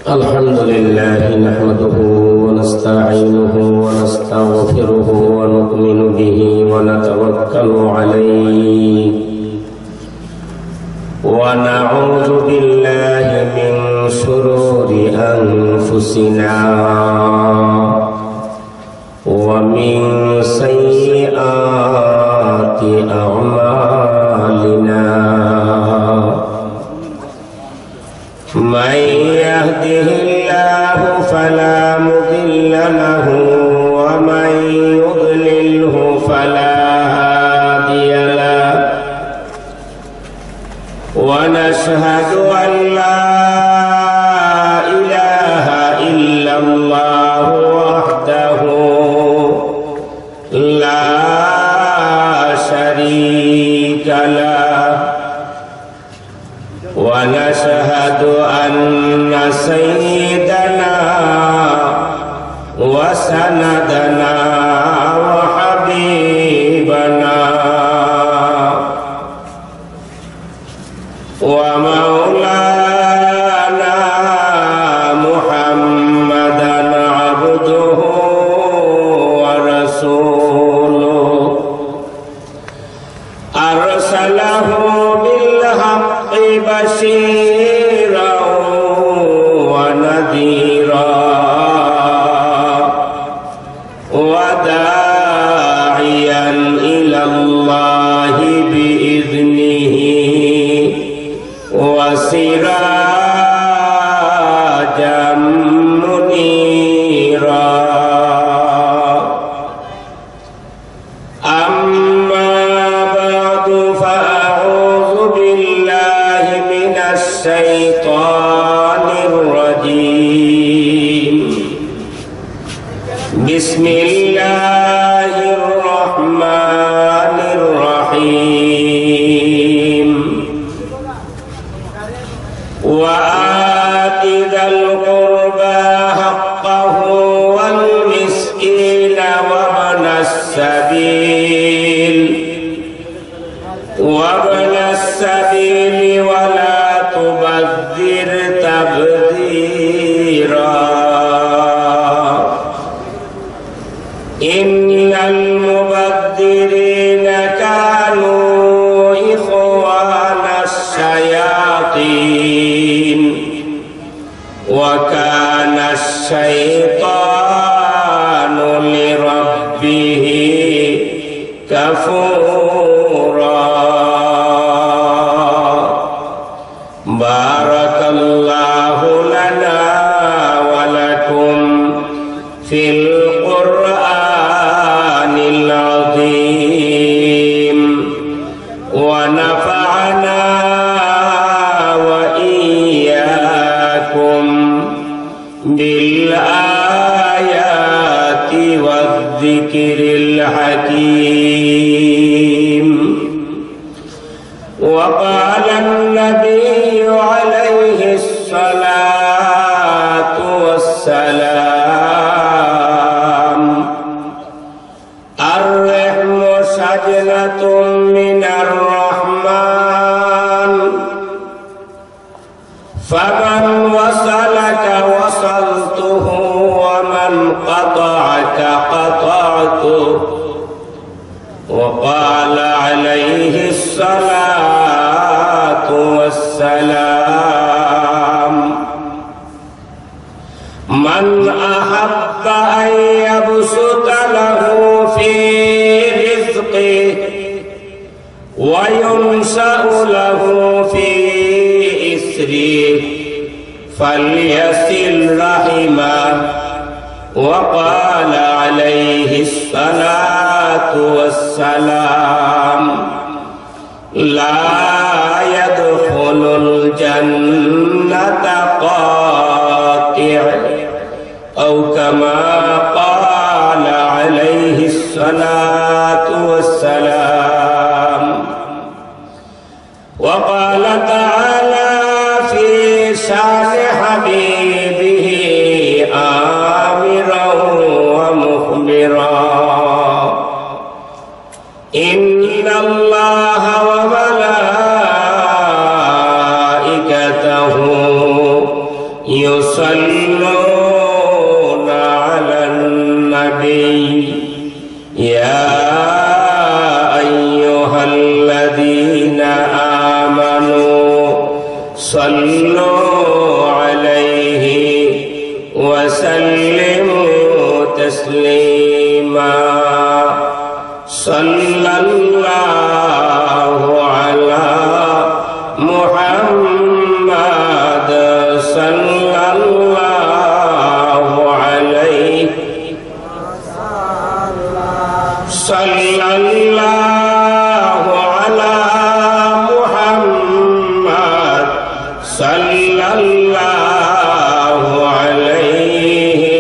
الحمد لله نحمده ونستعينه ونستغفره ونؤمن به ونتوكل عليه ونعوذ بالله من شرور أنفسنا ومن سيئات أعمالنا من يهده الله فلا مضل له ومن يضلله فلا هادي له ونشهد أن لا إله إلا الله وحده لا شريك له ونشهد أن سيدنا وسندنا وحبيبنا ومولانا محمدا عبده ورسوله أرسله بالحق بشيرا ونذيرا وداعيا إلى الله بإذنه وسراجا منيرا أما بعد فأعوذ بالله من الشيطان الرجيم بسم الله الرحمن الرحيم وآت ذا القربى حقه والمسكين وابن السبيل ولا تبذر تبذيرا إن المبذرين كانوا إخوان الشياطين وكان الشيطان لربه كفورا بارك الله لنا ولكم في القرآن العظيم ونفعنا وإياكم بالآيات والذكر الحكيم وقال النبي عليه الصلاة والسلام الرحم شجنة من الرحمن فمن وصلك وصلته ومن قطعك قطعته وقال عليه الصلاة والسلام من أحب أن يبسط له في رزقه وينشأ له في إسره فليصل رحمه وقال عليه الصلاة والسلام لا يدخل الجنة قاطع أو كما قال عليه الصلاة والسلام وقال تعالى في شان حبيبه آمرا ومخبرا إن الله وملائكته युसल्लूना Alan नबी या अय्युहल्लज़ीना आमनू सल्लू अलैहि वसल्लिमू तस्लीमा सल्लल्लाहु अला मुहम्मद सल्लल्लाहु अलैहि सल्लल्लाहु अला मुहम्मद सल्लल्लाहु अलैहि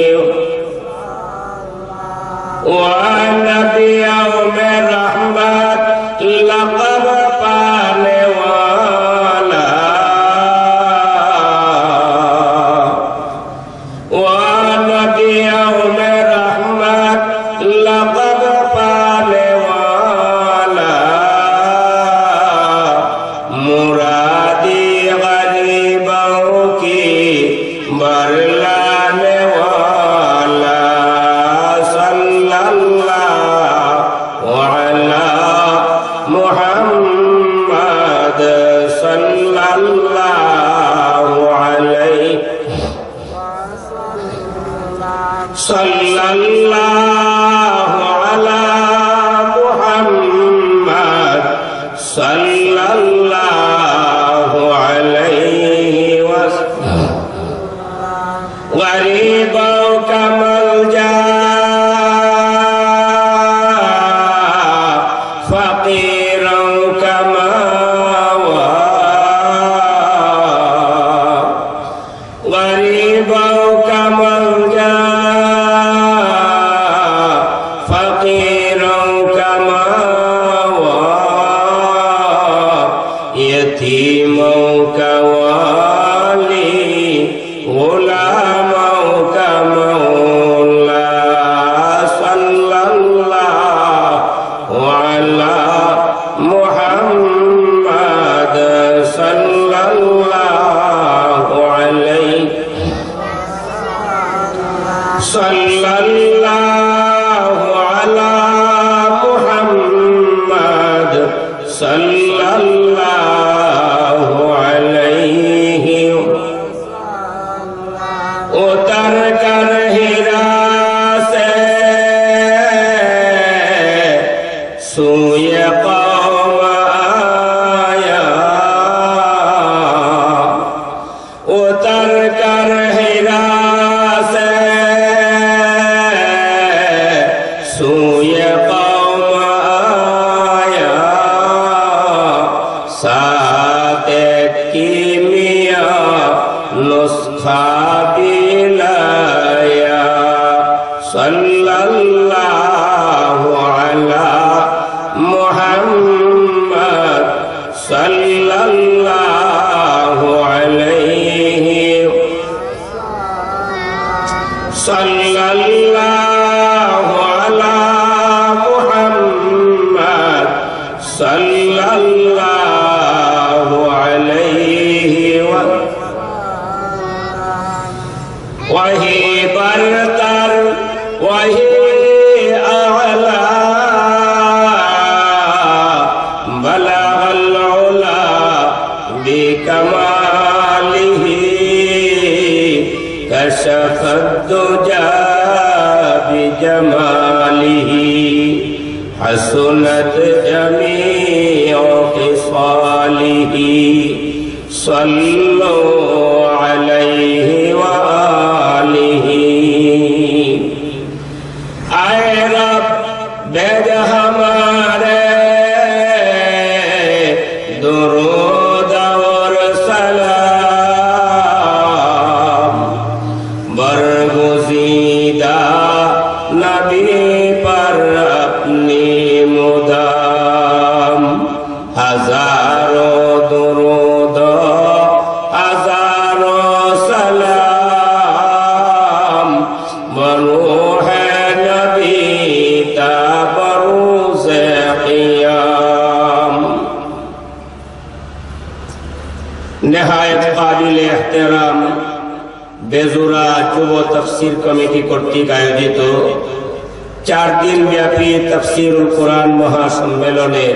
व नबियों में रहमत लक़ब पाने वाला व नबियों में रहमत लक़ब पाने वाला मुरादी गरीबों की बरलाने वाला सल्लल्लाहु अला मुहम्मद सल्लल्लाहु अलैहि सल्लल्लाहु अला मुहम्मद सल्लल्लाहु अलैहि वसल्लम गरीबों का मलजा फकीरों का मावा गरीबों का मलजा फकीरों का मावा यतीमों का वाली गुलामों का मौला सल्लल्लाहु अला मुहम्मद सल्लल्लाहु अलैहि सल्लल्लाहु अला मुहम्मद सल्लल्लाहु अलैहि उतर कर हीरा से सूए कौम आया उतर कर हीरा से सूए कौम आया साते कीमिया नुस्खा बिलाया सल्लल्लाहु अला मुहम्मद सल्लल्लाहु अलैहि सल्लल्लाहु अला मुहम्मद सल्लल्लाहु अलैहि वही बरतर वही आला बलगल उला बिकमालिही कशफद दुजा बिजमालिही हसनत जमीउ खिसालिही सल्लू अलैहि व आलिही आए रब भेज हमारे दुरूद और सलाम बरगुज़ीदा नबी पर अपनी मुदाम हजारों दुरूद हजारों सलाम জোড়া যুব তাফসীর কমিটি কর্তৃক আয়োজিত 4 দিন ব্যাপী তাফসীরুল কোরআন মহাসম্মেলনের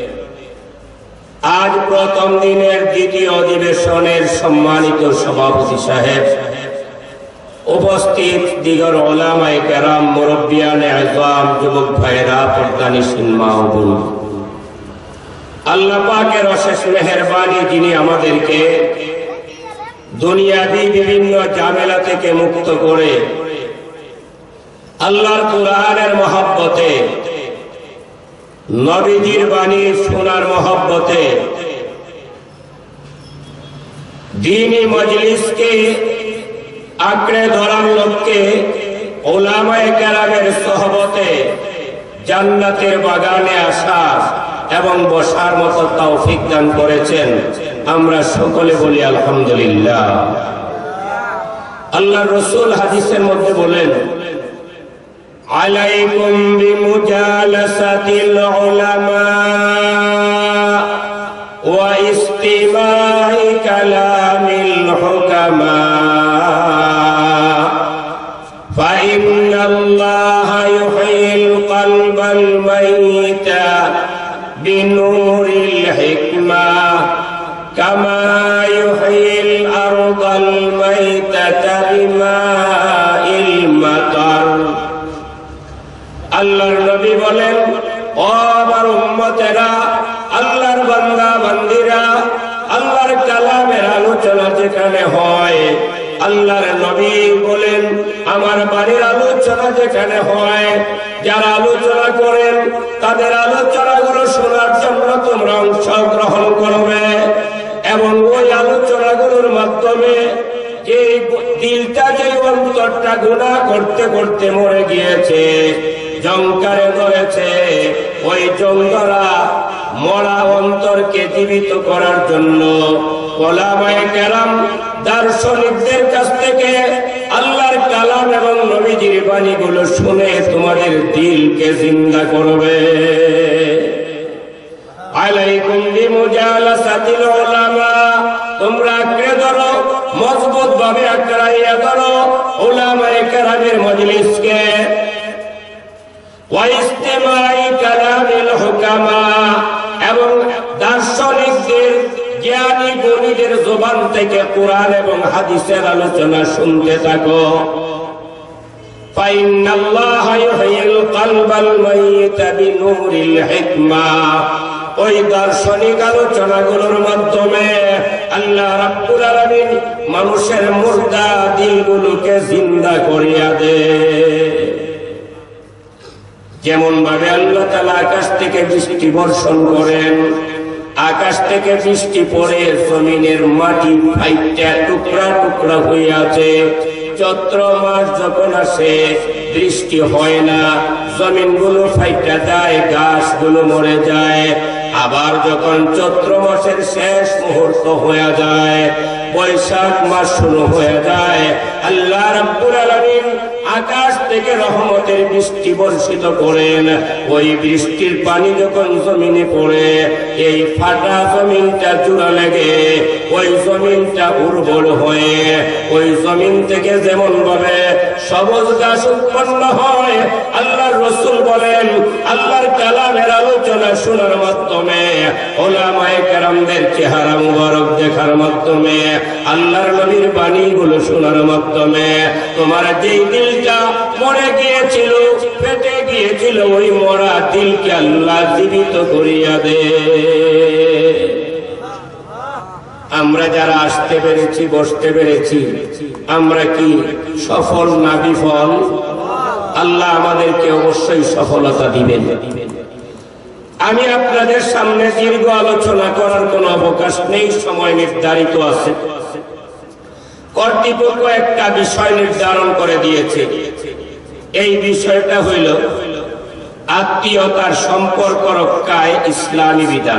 আজ প্রথম দিনের দ্বিতীয় অধিবেশনের সম্মানিত সভাপতি সাহেব, উপস্থিত দিগর উলামায়ে কেরাম, মুরব্বিয়ানে আযম, যুবক ভাইরা, পর্দানিশীন মা ও বোন, আল্লাহ পাকের অশেষ মেহেরবানি, যিনি আমাদেরকে দুনিয়াবি বিভিন্ন ঝামেলা থেকে মুক্ত করে আল্লাহর কোরআনের মহব্বতে, নবীজির বাণী শোনার মহব্বতে দ্বীনি মজলিসকে আঁকড়ে ধরার লক্ষ্যে উলামায়ে কেরামের সোহবতে জান্নাতের বাগানে আসার এবং বসার মতো তৌফিক দান করেছেন। আমরা সকলে বলি আলহামদুলিল্লাহ। আল্লাহর রাসূল হাদিসের মধ্যে বলেন, আলাইকুম বিমুজালাসাতিল উলামা ওয়া ইস্তিমাই কালামিল হুকামা ফাইন্নাল্লাহা ইউহয়িল কলবাল মাইতা বিনূরিল হিকমা কামা ইউহয়িল আরদাল মাইতাতা বিমাইল মাতার। আল্লাহর নবী বলেন, ও আমার উম্মতেরা, আল্লাহর বান্দা বান্দিরা, আল্লাহর কালামের আলোচনা যেখানে হয়, আল্লাহর নবী বলেন, আমার বাড়ির আলোচনা যেখানে হয়, যারা আলোচনা করেন তাদের আলোচনাগুলো শোনার জন্য তোমরা অংশগ্রহণ করবে এবং ওই আলোচনাগুলোর মাধ্যমে যে দিলটা, যে অন্তরটা গুনাহ করতে করতে মরে গিয়েছে, জংকারে ধরেছে, ওই জংকরা মরা অন্তরকে জীবিত করার জন্য উলামায়ে কেরাম দার্শনিকদের কাছ থেকে আল্লাহর কালাম এবং নবীজির বাণীগুলো শুনে তোমাদের দিলকে জিন্দা করবে। আলাইকুম বিমুজালাসাতিল উলামা, তোমরা আঁকড়ে ধরো, মজবুত ভাবে আঁকড়াইয়া ধরো উলামায়ে কেরামের মজলিসকে। ওয়া ইস্তিমাই কালামিল হুকামা, এবং দার্শনিকদের, জ্ঞানী গুণীদের জবান থেকে কোরআন এবং হাদিসের আলোচনা শুনতে থাকো। ফাইন্নাল্লাহা ইউহয়িল কলবাল মাইতা বিনূরিল হিকমা, ওই দার্শনিক আলোচনাগুলোর মাধ্যমে আল্লাহ রাব্বুল আলামিন মানুষের মুর্দা দিলগুলোকে জিন্দা করিয়া দেয়। যেমন ভাবে আল্লাহ তাআলা আকাশ থেকে বৃষ্টি বর্ষণ করেন, আকাশ থেকে বৃষ্টি পড়ে জমিনের মাটি ফাইটা টুকরা টুকরা হয়ে আছে। চৈত্র মাস যখন আসে বৃষ্টি হয় না, জমিনগুলো ফাইটা যায়, গাছগুলো মরে যায়। আবার যখন চৈত্র মাসের শেষ মুহূর্ত হয়ে যায়, বৈশাখ মাস শুরু হয়ে যায়, আল্লাহ রাব্বুল আলামিন আকাশ থেকে রহমতের বৃষ্টি বর্ষিত করেন। ওই বৃষ্টির পানি যখন জমিনে পড়ে, এই ফাটা জমিনটা জোড়া লেগে ওই জমিনটা উর্বর হয়ে ওই জমিন থেকে যেমন ভাবে সবুজ গাছ উৎপন্ন হয়, আল্লাহর রাসূল বলেন, আল্লাহর কালামের আলোচনা শোনার মাধ্যমে, উলামায়ে কেরামদের চেহারা মুবারক দেখার মাধ্যমে, আল্লাহর নবীর বাণীগুলো শোনার মাধ্যমে তোমার যেই দিলটা মরে গিয়েছিল, ফেটে গিয়েছিল, ওই মরা দিলকে আল্লাহ জীবিত করিয়া দে। আমরা যারা আসতে পেরেছি, বসতে পেরেছি, আমরা কি সফল না বিফল? আল্লাহ আমাদেরকে অবশ্যই সফলতা দিবেন। আমি আপনাদের সামনে দীর্ঘ আলোচনা করার কোনো অবকাশ নেই, সময় নির্ধারিত আছে। কর্তৃপক্ষ একটা বিষয় নির্ধারণ করে দিয়েছে, এই বিষয়টা হইল আত্মীয়তার সম্পর্ক রক্ষায় ইসলামী বিধান।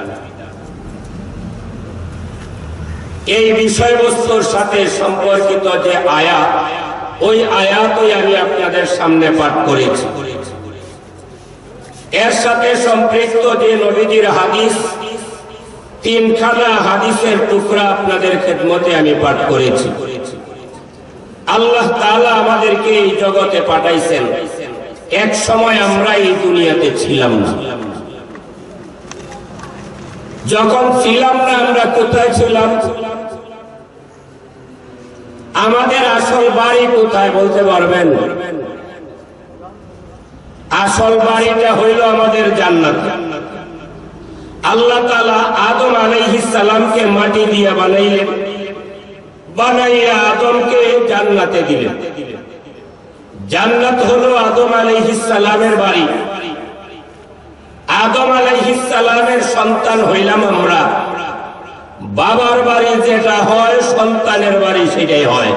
এই বিষয়বস্তুর সাথে সম্পর্কিত যে আয়াত, ওই আয়াতই আমি আপনাদের সামনে পাঠ করেছি। এর সাথে সম্পৃক্ত যে নবীজির হাদিস, 3খানা হাদিসের টুকরা আপনাদের খেদমতে আমি পাঠ করেছি। আল্লাহ তাআলা আমাদেরকে এই জগতে পাঠাইছেন। এক সময় আমরা এই দুনিয়াতে ছিলাম না। যখন ছিলাম না আমরা কোথায় ছিলাম? আমাদের আসল বাড়ি কোথায় বলতে পারবেন? আসল বাড়িটা হইল আমাদের জান্নাত। আল্লাহ তাআলা আদম আলাইহিস সালামকে মাটি দিয়ে বানাইলেন, বানাইয়া আদমকে জান্নাতে দিলেন। জান্নাত হলো আদম আলাইহিস সালামের বাড়ি। আদম আলাইহিস সালামের সন্তান হইলাম আমরা। বাবার বাড়ি যেটা হয় সন্তানের বাড়ি সেটাই হয়।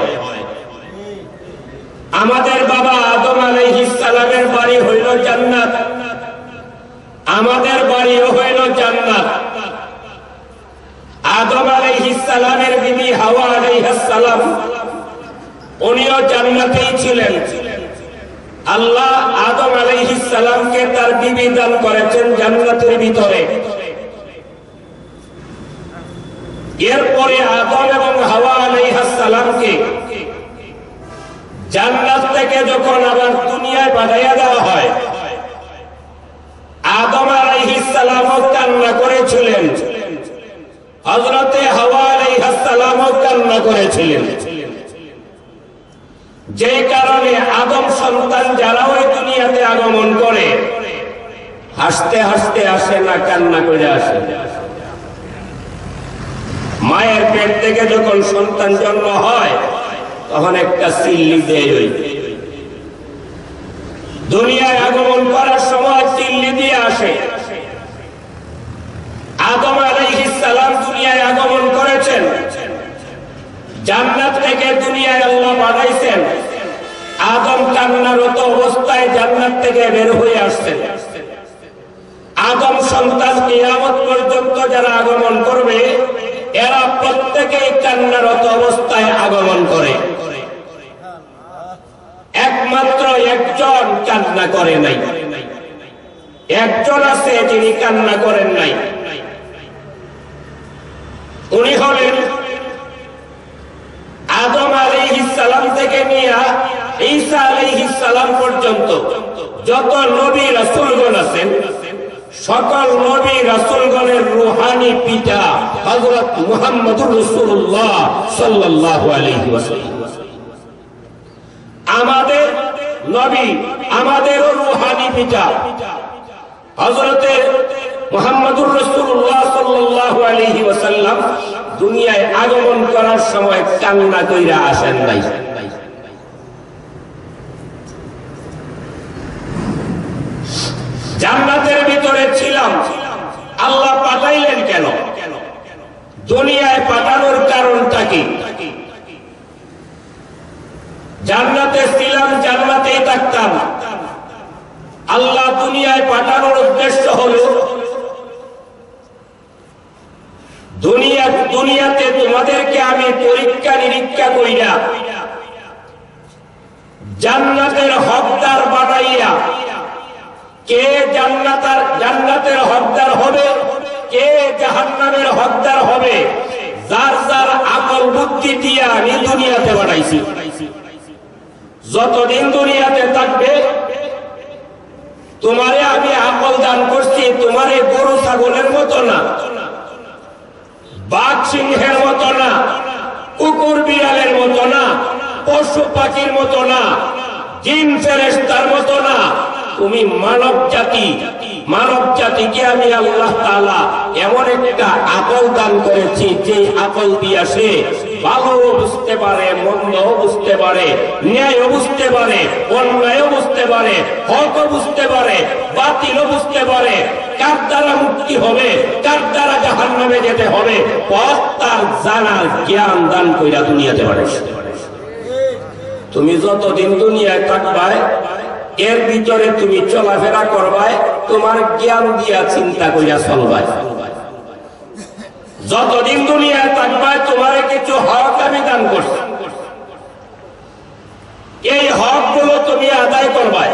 আমাদের বাবা আদম আলাইহিস সালামের বাড়ি হইল জান্নাত, আমাদের বাড়িও হইল জান্নাত। আদম আলাইহিস সালামের বিবি হাওয়া আলাইহিস সালাম উনিও জান্নাতেই ছিলেন। আল্লাহ আদম আলাইহিস সালামকে তার বিবি দান করেছেন জান্নাতের ভিতরে। এরপরে আদম এবং হাওয়া আলাইহিস সালামকে জান্নাত থেকে যখন আবার দুনিয়ায় পাঠাইয়া দেওয়া হয়, আদম আলাইহিস সালামও কান্না করেছিলেন, হযরতে হাওয়া আলাইহিস সালামও কান্না করেছিলেন। যে কারণে আদম সন্তান যারা ওই দুনিয়াতে আগমন করে হাসতে হাসতে আসে না, কান্না করে আসে। মায়ের পেট থেকে যখন সন্তান জন্ম হয় তখন একটা চিল্লি দেয়। ওই দুনিয়ায় আগমন করার সময় চিল্লি দিয়ে আসে। আদম আলাইহিস সালাম দুনিয়ায় আগমন করেছেন, জান্নাত থেকে দুনিয়ায় আল্লাহ পাঠাইছেন। আদম কান্নারত অবস্থায় জান্নাত থেকে বের হয়ে আসছেন। আদম সন্তান কিয়ামত পর্যন্ত যারা আগমন করবে এরা প্রত্যেকেই কান্নারত অবস্থায় আগমন করে। একমাত্র একজন কান্না করে নাই। একজন আছে যিনি কান্না করেন নাই। উনি হলেন আদম আলাইহিস সালাম থেকে নিয়ে ঈসা আলাইহিস সালাম পর্যন্ত যত নবী রাসূলগণ আছেন সকল নবী রাসূলগণের রূহানী পিতা হযরত মুহাম্মদুর রাসূলুল্লাহ সাল্লাল্লাহু আলাইহি ওয়াসাল্লাম। আমাদের নবী, আমাদেরও রূহানী পিতা হযরতে মুহাম্মদুর রাসূলুল্লাহ সাল্লাল্লাহু আলাইহি ওয়াসাল্লাম দুনিয়ায় আগমন করার সময় কান্না কইরা আসেন নাই। জান্নাতের ভিতরে ছিলাম, আল্লাহ পাঠাইলেন কেন? দুনিয়ায় পাঠানোর কারণটা কি? জান্নাতে ছিলাম, জান্নাতেই থাকতাম। আল্লাহ দুনিয়ায় পাঠানোর উদ্দেশ্য হলো দুনিয়াতে তোমাদেরকে আমি পরীক্ষা নিরীক্ষা কইরা জান্নাতের হকদার বানাইয়া, কে জান্নাতের হকদার হবে, কে জাহান্নামের হকদার হবে, যার যার আকল বুদ্ধি দিয়ে আমি দুনিয়াতে বানাইছি। যতদিন দুনিয়াতে থাকবে তোমারে আমি আকল দান করছি। তোমারে গরু ছাগলের মতো না, বাঘ সিংহের মতো না, কুকুর বিড়ালের মতো না, পশু পাখির মতো না, জিন ফেরেশতার মতো না। তুমি মানব জাতিকে আমি আল্লাহ তাআলা এমন একটা আকল দান করেছি যে আকল দিয়া সে ভালো বুঝতে পারে, মন্দ বুঝতে পারে, ন্যায় বুঝতে পারে, অন্যায় বুঝতে পারে, হক বুঝতে পারে, বাতিল বুঝতে পারে, কার দ্বারা মুক্তি হবে, কার দ্বারা জাহান্নামে যেতে হবে, পথ তার জানার জ্ঞান দান কইরা দুনিয়াতে পাঠাইছে। তুমি যতদিন দুনিয়ায় থাকবায় এর ভিতরে তুমি চলাফেরা করবায়, তোমার জ্ঞান দিয়া চিন্তা করিয়া চলবায়। যতদিন দুনিয়ায় থাকবায় তোমার কিছু হক আমি দান করছি, এই হক গুলো তুমি আদায় করবায়।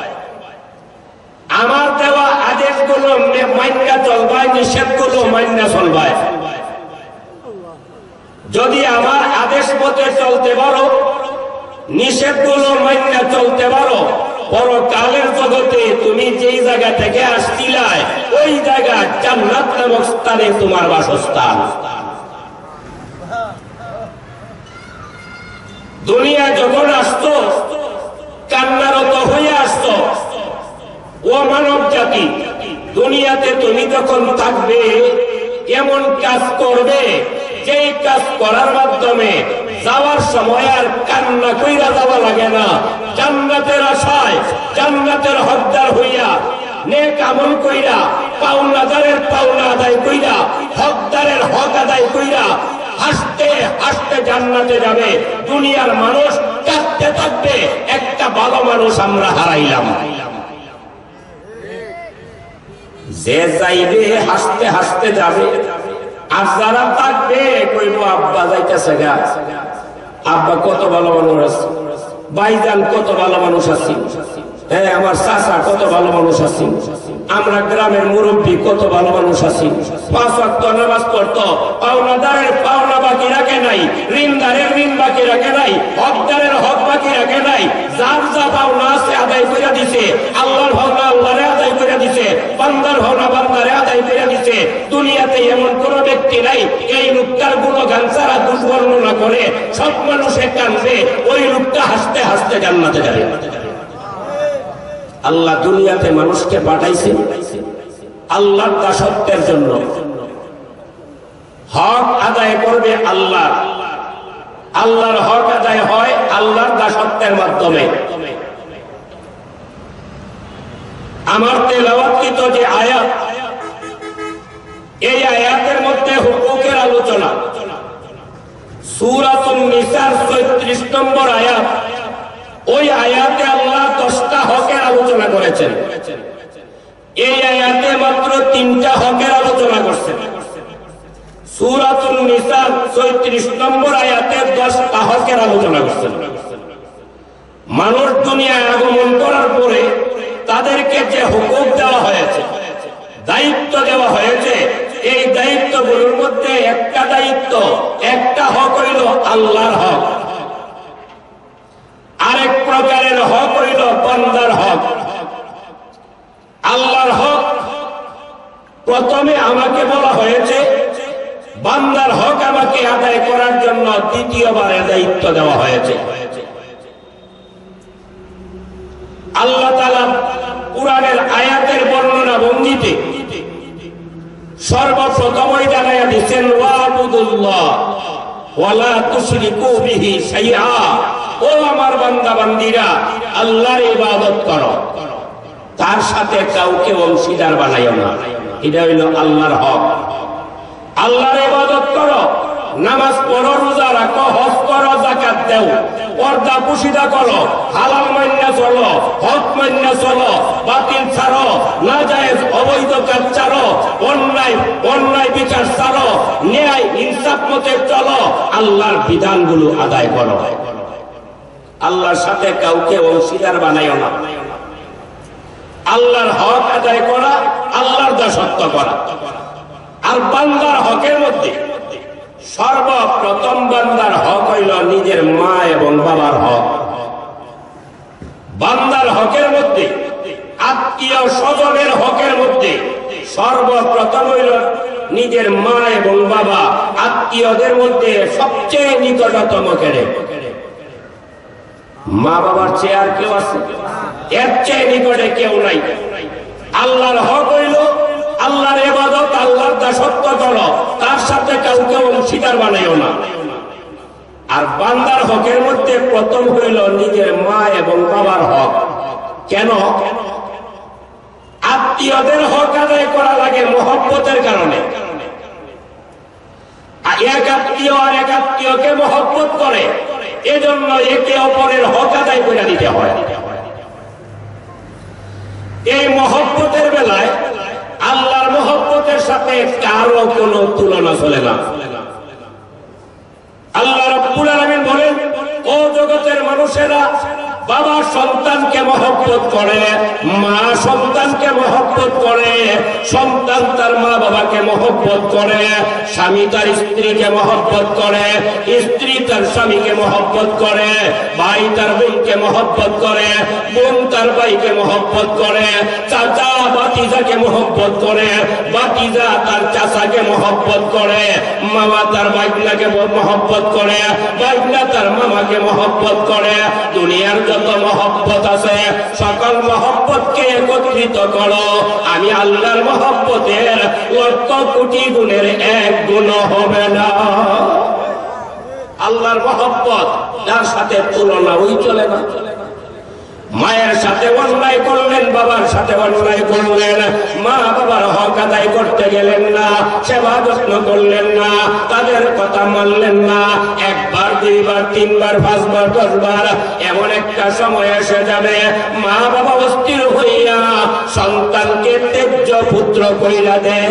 আমার দেওয়া আদেশ গুলো মাইনা চলবায়, নিষেধ গুলো মাইনা চলবায়। যদি আমার আদেশ মতে চলতে পারো নিষেধগুলো মাইনা চলতে পারো, পরকালের জগতে তুমি যেই জায়গা থেকে আসছিলাই ওই জায়গা জান্নাত নামক স্থানে তোমার বাসস্থান। দুনিয়া যখন আসতো কান্নারত হয়ে আসতো। ও মানব জাতি, দুনিয়াতে তুমি যখন থাকবে এমন কাজ করবে যেই কাজ করার মাধ্যমে যাওয়ার সময় আর কান্না কইরা যাওয়া লাগে না। জান্নাতের আশায়, জান্নাতের হকদার হইয়া নেক আমল কইরা, পাওনাদারের পাওনা আদায় কইরা, হকদারের হক আদায় কইরা হাসতে হাসতে জান্নাতে যাবে। দুনিয়ার মানুষ কাঁদতে থাকবে, একটা ভালো মানুষ আমরা হারাইলাম। যে যাইবে হাসতে হাসতে যাবে, আর যারা থাকবে কইব আব্বা যাইতেছে গা, আব্বা কত ভালো মানুষ আছে, ভাইজান কত ভালো মানুষ আছে, হ্যাঁ আমার চাচা কত ভালো মানুষ আছে, আমরা গ্রামের মুরব্বী কত ভালো মানুষ আছি, 5 ওয়াক্ত নামাজ পড়তো, পাওনাদারের পাওনা বাকি রাখে নাই, ঋণদারের ঋণ বাকি রাখে নাই, হকদারের হক বাকি রাখে নাই, যার যা পাওনা আছে আদায় করে দিছে, আল্লাহর ভাওনা আল্লাহরে আদায় করে দিছে, বান্দার ভাওনা বান্দারে আদায় করে দিছে। দুনিয়াতে এমন কোন ব্যক্তি নাই এই লোকটার গুণগান ছাড়া দুর্বর্ণনা করে সব মানুষে কানবে, ওই লোকটা হাসতে হাসতে জান্নাতে যাবে। আল্লাহ দুনিয়াতে মানুষকে পাঠাইছে আল্লাহর দাসত্বের জন্য। হক আদায় করবে আল্লাহ, আল্লাহর হক আদায় হয় আল্লাহর দাসত্বের মাধ্যমে। আমার তেলাওয়াতকৃত যে আয়াত, এই আয়াতের মধ্যে হুকুকের আলোচনা, সূরাতুন নিসার ৩৬ নম্বর আয়াত। ওই আয়াতে আল্লাহ 10টা হকের আলোচনা করেছেন, এই আয়াতে মাত্র 3টা হকের আলোচনা করছেন। সূরাতুন নিসার ৩৬ নম্বর আয়াতে 10টা হকের আলোচনা করছেন। মানুষ দুনিয়ায় আগমন করার পরে তাদেরকে যে হুকুক দেওয়া হয়েছে, দায়িত্ব দেওয়া হয়েছে, এই দায়িত্বগুলোর মধ্যে একটা দায়িত্ব, একটা হক হইল আল্লাহর হক, আরেক প্রকারের হক হইল বান্দার হক। আল্লাহর হক প্রথমে আমাকে বলা হয়েছে, বান্দার হক আমাকে আদায় করার জন্য দ্বিতীয়বারে দায়িত্ব দেওয়া হয়েছে। আল্লাহ তাআলা কুরআনের আয়াতের বর্ণনা ভঙ্গিতে সর্বপ্রথমই জানাইয়া দিচ্ছেন, ওয়াবুদুল্লাহ ওয়ালা তুশরিকু বিহি শাইআ। ও আমার বান্দা বান্দীরা, আল্লাহর ইবাদত করো, তার সাথে কাউকে অংশীদার বানাইও না। এটা হইল আল্লাহর হক। আল্লাহর ইবাদত করো, নামাজ পড়ো, রোজা রাখো, হজ করো, যাকাত দাও, পর্দা পুশিদা করো, হালাল মাইনা চলো, হক মাইনা চলো, বাতিল ছাড়ো, নাজায়েজ অবৈধ কাজ ছাড়ো, অন্যায় বিচার ছাড়ো, ন্যায় ইনসাফ মতে চলো, আল্লাহর বিধানগুলো আদায় করো। আল্লাহর সাথে কাউকে অংশীদার বানাইও না। আল্লাহর হক আদায় করা, আল্লাহর দাসত্ব করা। আর বান্দার হকের মধ্যে সর্বপ্রথম বান্দার হক হইল নিজের মা এবং বাবার হক। বান্দার হকের মধ্যে, আত্মীয় স্বজনের হকের মধ্যে সর্বপ্রথম হইল নিজের মা এবং বাবা। আত্মীয়দের মধ্যে সবচেয়ে নিকটতম কেড়ে মা বাবার চেয়ে আর কেউ আছে? এর চেয়ে নিকটে কেউ নাই। আল্লাহর হক হইল আল্লাহর ইবাদত, আল্লাহর দাসত্ব করো, তার সাথে কাউকে অংশীদার বানাইও না। আর বান্দার হকের মধ্যে প্রথম হইল নিজের মা এবং বাবার হক। কেন? আত্মীয়দের হক আদায় করা লাগে মহব্বতের কারণে। এক আত্মীয় আর এক আত্মীয়কে মহব্বত করে, এজন্য একে অপরের হক আদায় করে দিতে হয়। এই মহব্বতের বেলায় আল্লাহর মহব্বতের সাথে কারো কোনো তুলনা চলে না। আল্লাহ রাব্বুল আলামিন বলেন, ও জগতের মানুষেরা, বাবা সন্তানকে মহব্বত করে, মা সন্তানকে মহব্বত করে, সন্তান তার মা বাবাকে মহব্বত করে, স্বামী তার স্ত্রীকে মহব্বত করে, স্ত্রী তার স্বামীকে মহব্বত করে, ভাই তার বোনকে মহব্বত করে, বোন তার ভাইকে মহব্বত করে, চাচা ভাতিজাকে মহব্বত করে, ভাতিজা তার চাচাকে মহব্বত করে, মামা তার ভাইগনাকে মহব্বত করে, ভাইগনা তার মামাকে মহব্বত করে। দুনিয়ার যত মহব্বত আছে সকল মহব্বতকে একত্রিত করো, আমি আল্লাহর মহব্বতের লক্ষ কোটি গুণের এক গুণ হবে না। আল্লাহর মহব্বত যার সাথে তুলনা ওই চলে না। মায়ের সাথে অন্যায় করলেন, বাবার সাথে অন্যায় করলেন, মা বাবার হক আদায় করতে গেলেন না, সেবা যত্ন করলেন না, তাদের কথা মানলেন না। একবার, দুইবার, তিনবার, পাঁচবার, 10 বার, এমন একটা সময় এসে যাবে মা বাবা অস্থির হইয়া সন্তানকে ত্যায্য পুত্র কইরা দেয়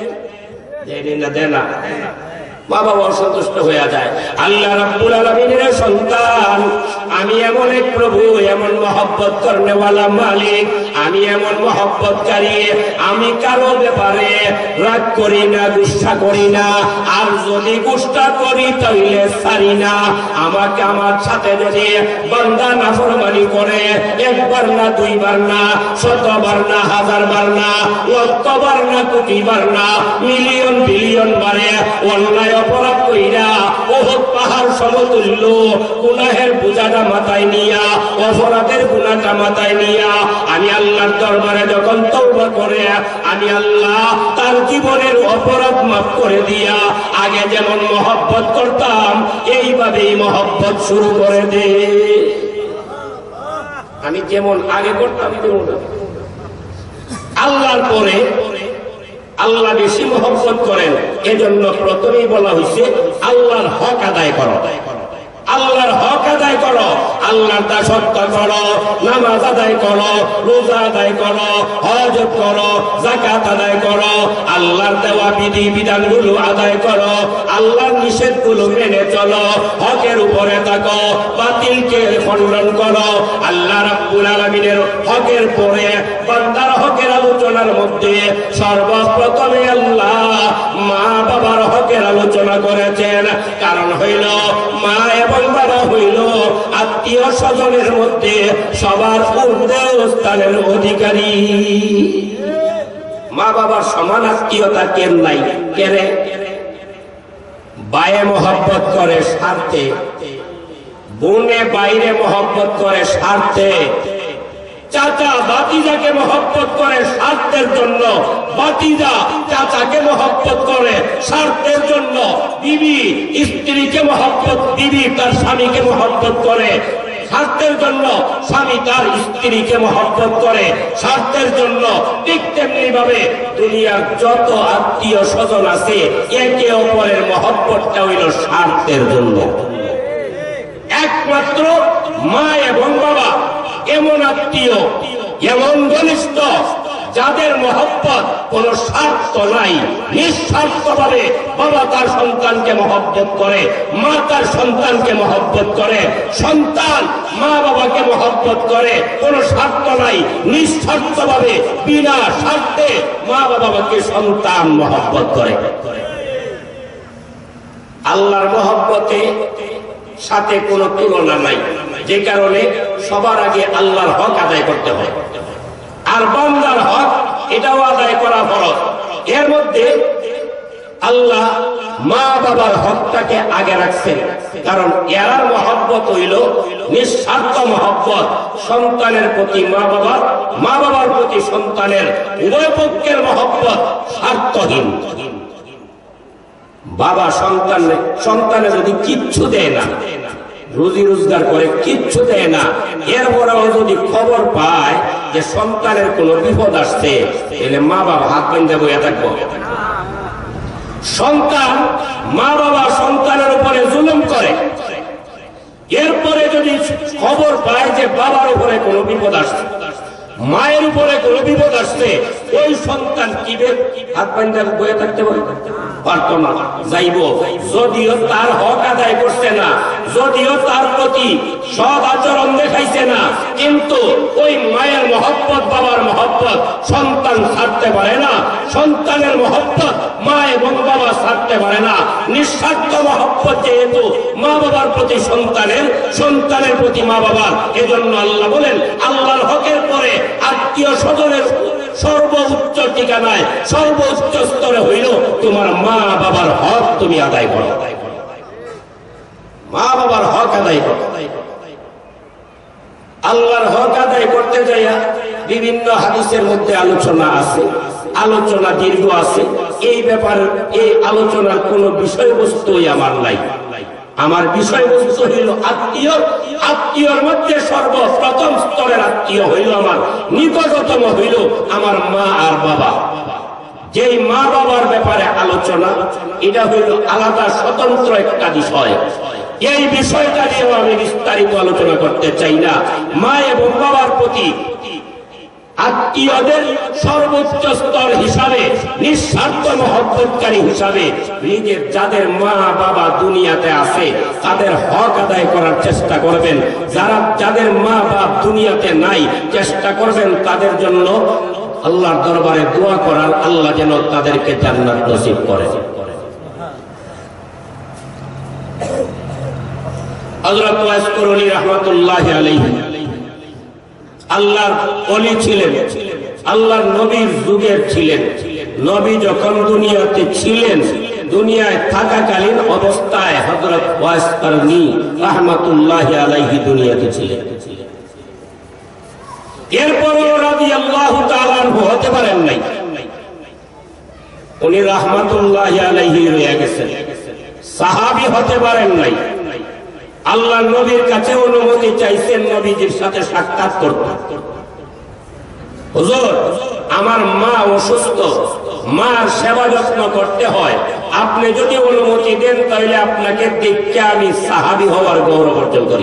না, মা বাবা অসন্তুষ্ট হয়ে যায়। আল্লাহ রাব্বুল আলামিনের সন্তান, আমি এমন এক প্রভু, এমন মহব্বত করনেওয়ালা মালিক, আমি এমন মহব্বতকারী, আমি কারো ব্যাপারে রাগ করি না, গুসা করি না, আর যদি গুসা করি তাইলে ছাড়ি না। আমাকে আমার সাথে যদি বান্দা নাফরমানি করে, একবার না, দুইবার না, 100বার না, 1000 বার না, লক্ষবার না, কোটিবার না, মিলিয়ন বিলিয়ন বারে অন্যায় অপরাধ কইরা উহুদ পাহাড় সমতুল্য গুনাহের বোঝাটা মাথায় নিয়া, অপরাধের গুনাহটা মাথায় নিয়া আমি আল্লাহর দরবারে যখন তওবা করে, আমি আল্লাহ তার জীবনের অপরাধ মাফ করে দিয়া আগে যেমন মহব্বত করতাম এইভাবেই মহব্বত শুরু করে দে। আমি যেমন আগে করতাম তেমন আল্লাহর পরে আল্লাহ বেশি মহব্বত করেন। এজন্য প্রথমেই বলা হয়েছে আল্লাহর হক আদায় করো, আল্লাহর হক আদায় করো, আল্লাহর দাসত্ব করো, নামাজ আদায় করো, রোজা আদায় করো, হজ করো, যাকাত আদায় করো, আল্লাহর দেওয়া বিধি বিধানগুলো আদায় করো, আল্লাহর নিষেধগুলো মেনে চলো, হকের উপরে থাকো, বাতিলকে খণ্ডন করো। আল্লাহ রাব্বুল আলামিনের হকের পরে বান্দার হকের আলোচনার মধ্যে সর্বপ্রথমে আল্লাহ মা বাবার হকের আলোচনা করেছেন। কারণ হইল মা এবং বাবা হইল আত্মীয় স্বজনের মধ্যে সবার ঊর্ধ্বে স্থানের অধিকারী। মা বাবার সমান আত্মীয়তা কেন নাই? কেরে? বায়ে মহব্বত করে স্বার্থে, বোনে বাইরে মহব্বত করে স্বার্থে, চাচা ভাতিজাকে মহব্বত করে স্বার্থের জন্য, ভাতিজা চাচাকে মহব্বত করে স্বার্থের জন্য, বিবি স্ত্রীকে মহব্বত, বিবি তার স্বামীকে মহব্বত করে স্বার্থের জন্য, স্বামী তার স্ত্রীকে মহব্বত করে স্বার্থের জন্য। ঠিক তেমনি ভাবে দুনিয়ার যত আত্মীয় স্বজন আছে একে অপরের মহব্বতটা হইল স্বার্থের জন্য। একমাত্র মা এবং বাবা এমন আত্মীয়, এমন ঘনিষ্ঠ যাদের মহব্বত কোন স্বার্থ নাই, নিঃস্বার্থ ভাবে বাবা তার সন্তানকে মহব্বত করে, মা তার সন্তানকে মহব্বত করে, সন্তান মা বাবাকে মহব্বত করে, কোন স্বার্থ নাই, নিঃস্বার্থ ভাবে বিনা স্বার্থে মা বাবাকে সন্তান মহব্বত করে। আল্লাহর মহব্বতে সাথে কোনো তুলনা নাই, যে কারণে সবার আগে আল্লাহর হক আদায় করতে হয়, আর বান্দার হক এটাও আদায় করা ফরজ। এর মধ্যে আল্লাহ মা বাবার হকটাকে আগে রাখছেন, কারণ এরার মহব্বত হইল নিঃস্বার্থ মহব্বত, সন্তানের প্রতি মা বাবার, মা বাবার প্রতি সন্তানের, উভয় পক্ষের মহব্বত স্বার্থহীন। বাবা সন্তানে যদি কিচ্ছু দেয় না, রুজি রোজগার করে কিচ্ছু দেয় না, এরপরেও যদি খবর পায় যে সন্তানের কোনো বিপদ আসছে, তাহলে মা বাবা হাত বেঁধে বইয়া থাকবো। সন্তান মা বাবা সন্তানের উপরে জুলুম করে, এরপরে যদি খবর পায় যে বাবার উপরে কোনো বিপদ আসছে, মায়ের উপরে কোনো বিপদ আসছে, ওই সন্তান কি হাত বেঁধে বইয়া থাকতে পারতো না, যাইব। যদিও তার হক আদায় করছে না, যদিও তার প্রতি সৎ আচরণ দেখা পাইছে না, কিন্তু ওই মায়ের মহব্বত, বাবার মহব্বত সন্তান ছাড়তে পারে না। সন্তানের মহব্বত মা এবং বাবা ছাড়তে পারে না। নিঃস্বার্থ মহব্বত যেহেতু মা বাবার প্রতি সন্তানের, সন্তানের প্রতি মা বাবার, এজন্য আল্লাহ বলেন আল্লাহর হকের পরে আত্মীয় স্বজনের সর্বোচ্চ ঠিকানায়, সর্বোচ্চ স্তরে হইল তোমার মা বাবার হক তুমি আদায় করো। মা বাবার হক আদায় করো। আল্লাহর হক আদায় করতে যাইয়া বিভিন্ন হাদিসের মধ্যে আলোচনা আছে, আলোচনা দীর্ঘ আছে। এই ব্যাপারে এই আলোচনার কোন বিষয়বস্তুই আমার নাই। আমার বিষয়বস্তু হইল আত্মীয়। আত্মীয়র মধ্যে সর্বপ্রথম স্তরের আত্মীয় হইল আমার নিকটতম হইল আমার মা আর বাবা। যেই মা বাবার ব্যাপারে আলোচনা, এটা হইল আলাদা স্বতন্ত্র একটা বিষয়। এই বিষয়টা নিয়েও আমি বিস্তারিত আলোচনা করতে চাই না। মা এবং বাবার প্রতি আত্মীয়দের সর্বোচ্চ স্তর হিসাবে, নিঃস্বার্থ মহব্বতকারী হিসাবে নিজের যাদের মা বাবা দুনিয়াতে আছে তাদের হক আদায় করার চেষ্টা করবেন। যাদের মা বাপ দুনিয়াতে নাই, চেষ্টা করবেন তাদের জন্য আল্লাহর দরবারে দোয়া করার, আল্লাহ যেন তাদেরকে জান্নাত নসিব করে। হযরত ওয়াইস করনী রাহমাতুল্লাহি আলাইহি আল্লাহর ওলি ছিলেন, আল্লাহর নবীর যুগের ছিলেন। নবী যখন দুনিয়াতে ছিলেন, দুনিয়ায় থাকাকালীন অবস্থায় হযরত ওয়াইস করনী রাহমাতুল্লাহি আলাইহি দুনিয়াতে ছিলেন। এরপরও রাদিয়াল্লাহু তাআলা আনহু হতে পারেন নাই। উনি রাহমাতুল্লাহি আলাইহি রয়ে গেছেন, সাহাবী হতে পারেন নাই। আল্লাহ নবীর কাছে অনুমতি চাইছেন নবীজির সাথে সাক্ষাৎ করতে। হুজুর, আমার মা অসুস্থ, মার সেবা যত্ন করতে হয়, আপনি যদি অনুমতি দেন তাহলে আপনাকে দেখে আমি সাহাবী হওয়ার গৌরব অর্জন করি।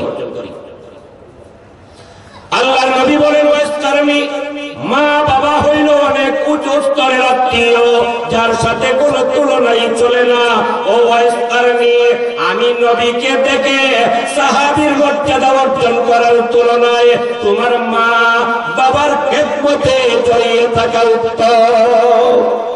আল্লাহ নবী বলেন ওয়াইস করনী মা বাবা হইল অনেক উঁচু স্তরের আত্মীয়, যার সাথে কোনো তুলনাই চলে না। ও ওয়াইস করনী, আমি নবীকে দেখে সাহাবীর মর্যাদা অর্জন করার তুলনায় তোমার মা বাবার খেদমতে জড়িয়ে থাকা উত্তম।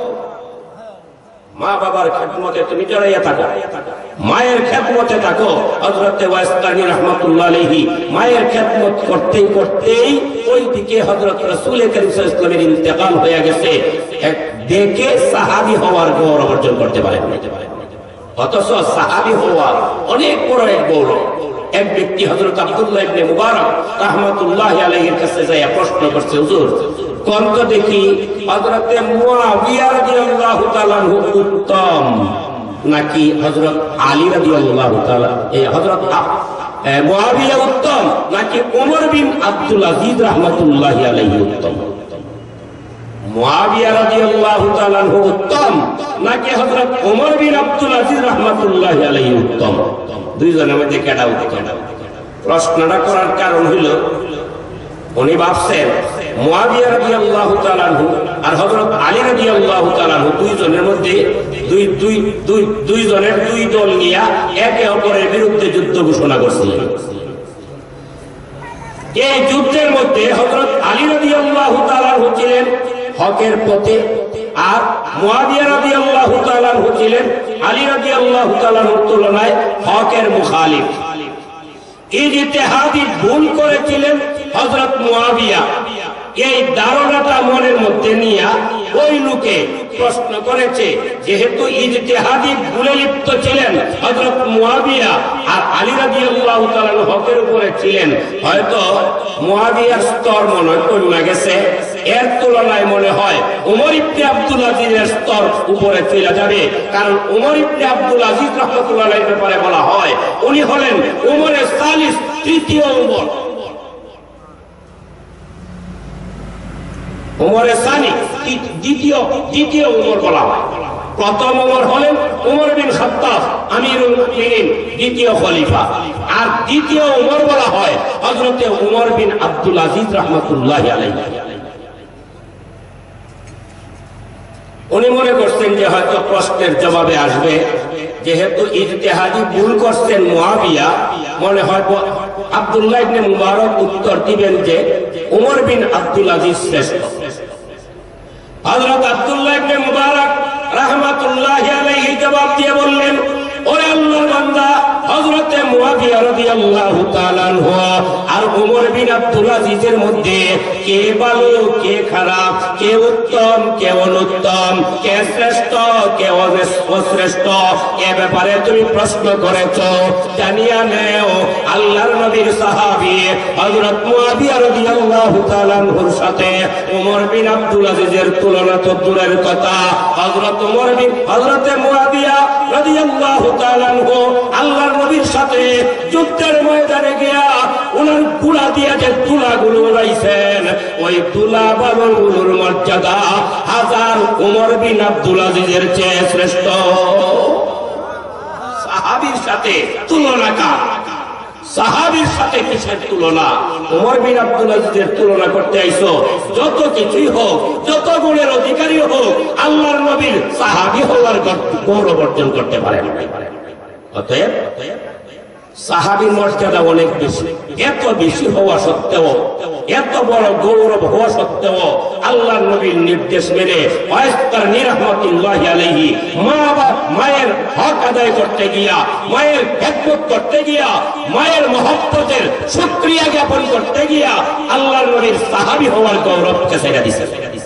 মা বাবার খেদমতে তুমি জড়াইয়া থাকো, মায়ের খেদমতে থাকো। হযরত ওয়াইস করনী রাহমাতুল্লাহ আলাইহি মায়ের খেদমত করতেই করতেই ওইদিকে হযরত রাসূল করিম সাল্লাল্লাহু আলাইহি ওয়াসাল্লামের ইন্তেকাল হয়ে গেছে। দেখে সাহাবী হওয়ার গৌরব অর্জন করতে পারেন। অথচ সাহাবী হওয়া অনেক বড় এক গৌরব। এক ব্যক্তি হযরত আব্দুল্লাহ ইবনে মুবারক রাহমাতুল্লাহি আলাইহির কাছে যায় প্রশ্ন করছে, হুজুর কোন তো দেখি হযরত মুআবিয়া রাদিয়াল্লাহু তাআলা উত্তম নাকি হযরত আলী রাদিয়াল্লাহু তাআলা, এই হযরত মুআবিয়া উত্তম নাকি ওমর বিন আব্দুল আজিজ রাহমাতুল্লাহি আলাইহি উত্তম? মুআবিয়া রাদিয়াল্লাহু তাআলা উত্তম নাকি হযরত ওমর বিন আব্দুল আজিজ রাহমাতুল্লাহি আলাইহি উত্তম? দুইজনের মধ্যে কেডা উত্তম? প্রশ্নটা করার কারণ হইল উনি ভাবছেন মুআবিয়া রাদিয়াল্লাহু তাআলা আর হযরত আলী রাদিয়াল্লাহু তাআলা দুইজনের মধ্যে দুইজনের দুই দল নিয়ে একে অপরের বিরুদ্ধে যুদ্ধ ঘোষণা করছিলেন। এই যুদ্ধের মধ্যে হযরত আলী রাদিয়াল্লাহু তাআলা ছিলেন হকের পথে, আর মুআবিয়া রাদিয়াল্লাহু তাআলা ছিলেন আলী রাদিয়াল্লাহু তাআলার তুলনায় হকের মুখালিফ। ইজতিহাদি ভুল করেছিলেন হযরত মুআবিয়া। এই ধারণাটা মনের মধ্যে নিয়ে ওই লোকে প্রশ্ন করেছে, যেহেতু ইজতিহাদি ভুলে লিপ্ত ছিলেন হযরত মুআবিয়া আর আলী রাদিয়াল্লাহু তাআলা হকের উপরে ছিলেন, হয়তো মুআবিয়ার স্তর মনে হয় কমে গেছে, এর তুলনায় মনে হয় ওমর ইবনে আব্দুল আজিজের স্তর উপরে চলে যাবে। কারণ ওমর ইবনে আব্দুল আজিজ রাহমাতুল্লাহ আলাইহির ব্যাপারে বলা হয় উনি হলেন ওমরের সালিস, তৃতীয় ওমর। ওমরের সানি দ্বিতীয় ওমর বলা হয়। প্রথম ওমর হলেন ওমর বিন খাত্তাব আমিরুল মুমিনিন, দ্বিতীয় খলিফা। আর দ্বিতীয় ওমর বলা হয় হযরতে ওমর বিন আব্দুল আজিজ রাহমাতুল্লাহি আলাইহি। উনি মনে করছেন যে হয়তো প্রশ্নের জবাবে আসবে, যেহেতু ইজতিহাদি ভুল করছেন মুআবিয়া, মনে হয় আব্দুল্লাহ ইবনে মুবারক উত্তর দিবেন যে ওমর বিন আব্দুল আজিজ শ্রেষ্ঠ। হযরত আব্দুল্লাহ ইবনে মুবারক রাহমাতুল্লাহি আলাইহি জবাব দিয়ে বললেন, ওরে আল্লাহর বান্দা, হযরতে মুআবিয়া রাদিয়াল্লাহু তাআলা আনহু আর ওমর বিন আব্দুল আজিজের মধ্যে কে ভালো কে খারাপ, কে উত্তম কে অনুত্তম, কে শ্রেষ্ঠ কে অশ্রেষ্ঠ, এ ব্যাপারে তুমি প্রশ্ন করেছো। জানিয়া নেও আল্লাহর নবীর সাহাবী হযরত মুআবিয়া রাদিয়াল্লাহু তাআলা আনহুর সাথে ওমর বিন আব্দুল আজিজের তুলনা তো দূরের কথা, হযরতে মুআবিয়া রাদিয়াল্লাহু তাআলা আনহু আল্লাহর নবীর সাথে যুদ্ধের ময়দানে গিয়া উনার তুলা দিয়ে যে তুলাগুলো উড়াইছেন, ওই তুলা বালুর মর্যাদা হাজার ওমর বিন আব্দুল আজিজের চেয়ে শ্রেষ্ঠ। সাহাবীর সাথে তুলনা কার? সাহাবীর সাথে কিসের তুলনা? ওমর বিন আব্দুল আজিজের তুলনা করতে আইছো? যত কিছুই হোক, যত গুণের অধিকারী হোক, আল্লাহর নবীর সাহাবী হওয়ার গৌরব অর্জন করতে পারেন। অতএব সাহাবীর মর্যাদা অনেক বেশি। এত বেশি হওয়া সত্ত্বেও, এত বড় গৌরব হওয়া সত্ত্বেও আল্লাহর নবীর নির্দেশ মেনে ওয়াইসকারনী রাহমাতুল্লাহি আলাইহি মায়ের হক আদায় করতে গিয়া, মায়ের খেদমত করতে গিয়া, মায়ের মহব্বতের শুকরিয়া জ্ঞাপন করতে গিয়া আল্লাহর নবীর সাহাবী হওয়ার গৌরবকে ছেড়ে দিয়েছে।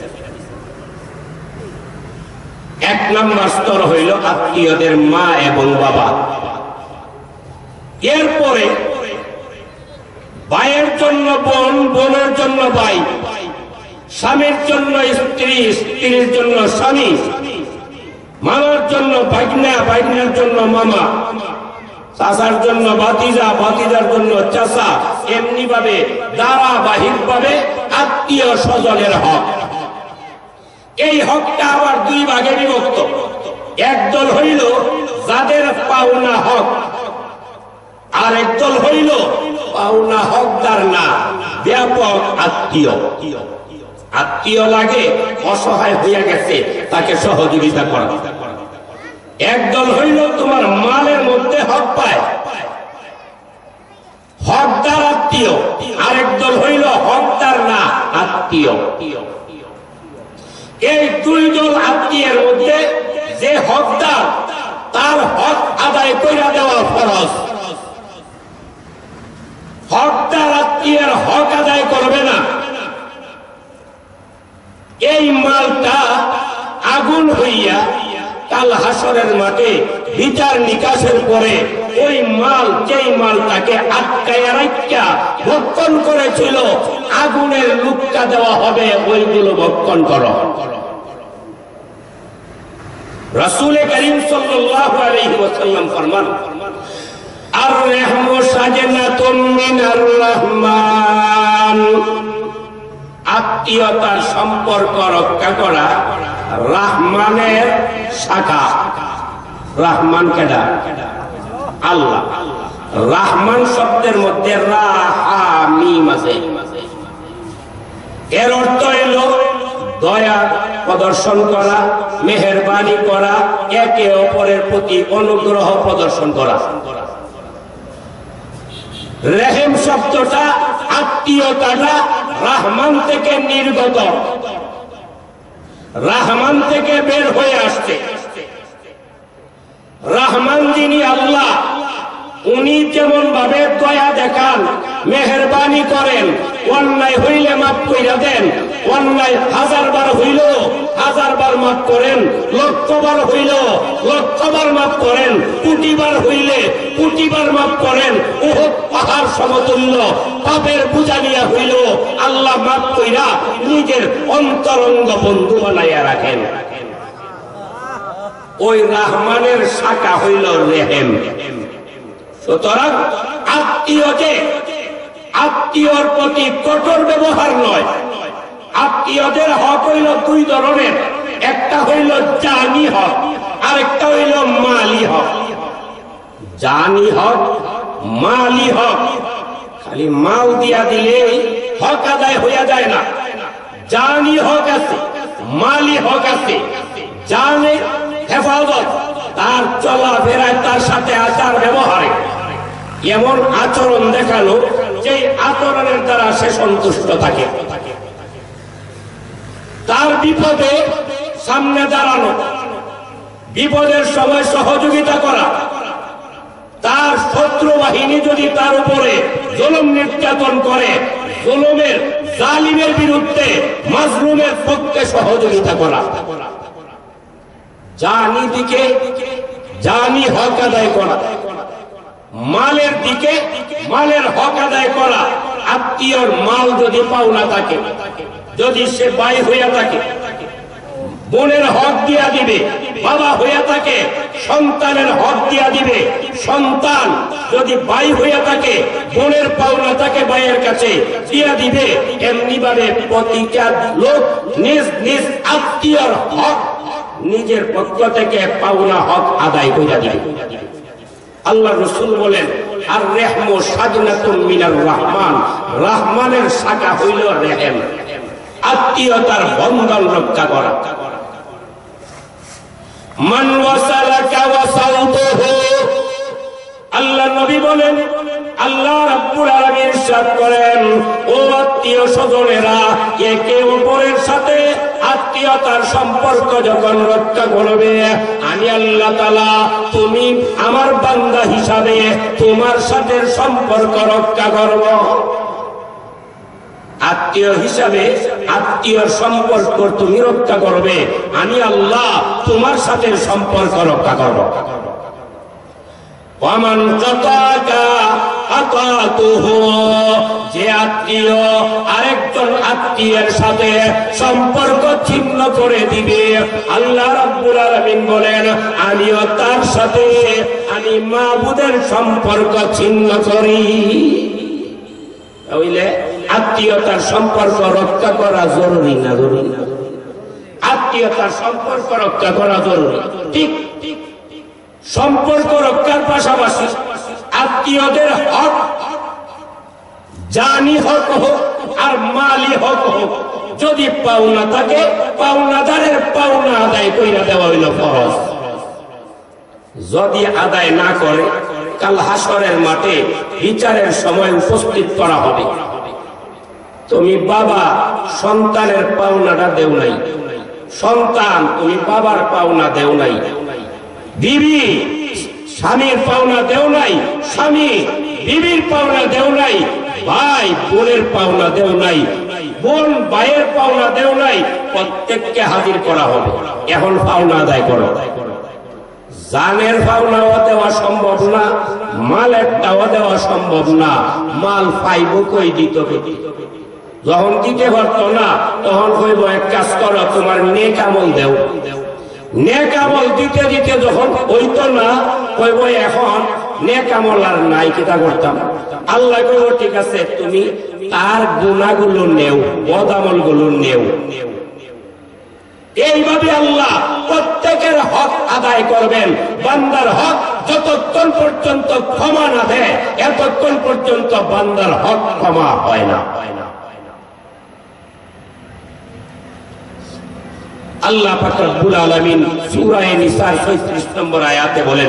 এক নম্বর স্তর হইল আত্মীয়দের মা এবং বাবা। এরপরে ভাইয়ের জন্য বোন, বোনের জন্য ভাই, স্বামীর জন্য স্ত্রী, স্ত্রীর জন্য স্বামী, মামার জন্য ভাগনা, ভাগনার জন্য মামা, চাচার জন্য ভাতিজা, ভাতিজার জন্য চাচা, এমনি ভাবে ধারাবাহিক ভাবে আত্মীয় স্বজনের হক। এই হকটা আবার দুই ভাগে বিভক্ত। একদল হইল যাদের পাওনা হক, আর একদল হইল পাওনা হকদার না, ব্যাপক আত্মীয়। আত্মীয় লাগে অসহায় হইয়া গেছে, তাকে সহযোগিতা করা। একদল হইল তোমার মালের মধ্যে হক পায়, হকদার আত্মীয়। আরেক দল হইল হকদার না, আত্মীয়। এই দুই দল আত্মীয়ের মধ্যে যে হকদার, তার হক আদায় কইরা দেওয়া ফরজ। হকদার আত্মীয়ের হক আদায় করবে না, এই মালটা আগুন হইয়া কাল হাসরের মাঠে বিচার নিকাশের পরে ওই মাল, যেই মালটাকে আটকায়া রাখা ভক্ষণ করেছিল, আগুনের লুক্কা দেওয়া হবে, ওইগুলো ভক্ষণ করো। রাসূল করিম সাল্লাল্লাহু আলাইহি ওয়াসাল্লাম ফরমান, আর রাহমু সাজনাতুম মিনার রহমান, আত্মীয়তার সম্পর্ক রক্ষা করা রহমানের শাখা। রহমান কেডা? আল্লাহ। রহমান শব্দের মধ্যে রা হা মিম আছে। এর অর্থ হইল দয়া প্রদর্শন করা, মেহেরবানি করা, একে অপরের প্রতি অনুগ্রহ প্রদর্শন করা। রেহেম শব্দটা, আত্মীয়তাটা রহমান থেকে নির্গত, রহমান থেকে বের হয়ে আসছে। রহমান যিনি আল্লাহ, উনি যেমন ভাবে দয়া দেখান, মেহেরবানি করেন, অন্যায় হইলে মাফ কইরা দেন, অন্যায় 1000 বার হইল 1000 বার মাফ করেন, 1,00,000 বার হইল 1,00,000 বার মাফ করেন, 1,000,000 বার হইলে 1,000,000 বার মাফ করেন। উহুদ পাহাড় সমতুল্য পাপের বোঝা নিয়া হইল আল্লাহ মাফ কইরা নিজের অন্তরঙ্গ বন্ধু বানাইয়া রাখেন। ওই রহমানের শাখা হইল রেহেম। সুতরাং আত্মীয় যে, আত্মীয়র প্রতি কঠোর ব্যবহার নয়। আত্মীয়দের হক হইল দুই ধরনের, একটা হইল জানি হক, আরেকটা হইল মালি হক। জানি হক, মালি হক। খালি মাল দিয়া দিলে হক আদায় হইয়া যায় না। জানি হক আছে, মালি হক আছে। জানে হেফাজত, তার চলাফেরায়, তার সাথে আচার ব্যবহারে এমন আচরণ দেখানো যেই আচরণের দ্বারা সে সন্তুষ্ট থাকে। তার বিপদে সামনে দাঁড়ানো, বিপদের সময় সহযোগিতা করা, তার শত্রু বাহিনী যদি তার উপরে জুলুম নির্যাতন করে, জুলুমের জালিমের বিরুদ্ধে মাজলুমের পক্ষে সহযোগিতা করা, জানি দিকে জানি হক আদায় করা, মালের দিকে মালের হক আদায় করা, আত্মীয়র মাল যদি পাওনা থাকে, যদি সে ভাই হইয়া থাকে বোনের হক দিয়া দিবে, বাবা হইয়া থাকে সন্তানের হক দিয়া দিবে, সন্তান যদি ভাই হইয়া থাকে বোনের পাওনা থাকে ভাইয়ের কাছে দিয়া দিবে। এমনি ভাবে প্রতিটা লোক নিজ নিজ আত্মীয়র হক নিজের পক্ষ থেকে পাওনা হক আদায় কইরা দিবে। আল্লাহ রাসূল বলেন, আর রেহমু সাজনাতুন মিনার রহমান, রহমানের শাখা হইল রেহেম, আত্মীয়তার বন্ধন রক্ষা করা। মান ওয়াসালাকা ওয়াসালতুহু, আল্লাহ নবী বলেন, আল্লাহ রাব্বুল আলামিন ইরশাদ করেন, ও আত্মীয় স্বজনেরা একে অপরের সাথে আত্মীয়তার সম্পর্ক যখন রক্ষা করবে, আমি আল্লাহ তাআলা তুমি আমার বান্দা হিসাবে তোমার সাথে সম্পর্ক রক্ষা করব। আত্মীয় হিসাবে আত্মীয়র সম্পর্ক তুমি রক্ষা করবে, আমি আল্লাহ তোমার সাথে সম্পর্ক রক্ষা করব। ওয়ামান কাতাকা আতাতুহু, যে আত্মীয় আরেকজন আত্মীয়ের সাথে সম্পর্ক ছিন্ন করে দিবে, আল্লাহ রাব্বুল আলামিন বলেন আমিও তার সাথে আমি মাবুদের সম্পর্ক ছিন্ন করি। তাহলে আত্মীয়তার সম্পর্ক রক্ষা করা জরুরি না? জরুরি। আত্মীয়তার সম্পর্ক রক্ষা করা জরুরি, ঠিক। সম্পর্ক রক্ষার পাশাপাশি আত্মীয়দের হক, জানি হক হোক আর মালি হক হোক, যদি পাওনা থাকে পাওনাদারের পাওনা আদায় কইরা দেওয়া হইল ফরজ। যদি আদায় না করে কাল হাসরের মাঠে বিচারের সময় উপস্থিত করা হবে। তুমি বাবা সন্তানের পাওনাটা দেও নাই, সন্তান তুমি বাবার পাওনা দেও নাই, বিবি স্বামীর পাওনা দেও নাই, স্বামী বিবির পাওনা দেও নাই, ভাই বোনের পাওনা দেও নাই, বোন ভাইয়ের পাওনা দেও নাই, প্রত্যেককে হাজির করা হবে। এখন পাওনা আদায় করো। জানের পাওনাও দেওয়া সম্ভব না, মালেরটাও দেওয়া সম্ভব না। মাল পাইব কই দিত? যখন দিতে পারত না তখন কইব এক কাজ করো, তোমার নেক আমল দেও। নেক আমল দিতে দিতে যখন হইতো না কইব এখন নেক আমল আর নাই, কিতা করতাম? আল্লাহ কইব ঠিক আছে তুমি তার গুনাহগুলো নেও, বদ আমলগুলো নেও। এইভাবে আল্লাহ প্রত্যেকের হক আদায় করবেন। বান্দার হক যতক্ষণ পর্যন্ত ক্ষমা না দেয় এতক্ষণ পর্যন্ত বান্দার হক ক্ষমা হয় না। আল্লাহ পাক রব্বুল আলামিন সূরা নিসার ৩৬ নম্বর আয়াতে বলেন,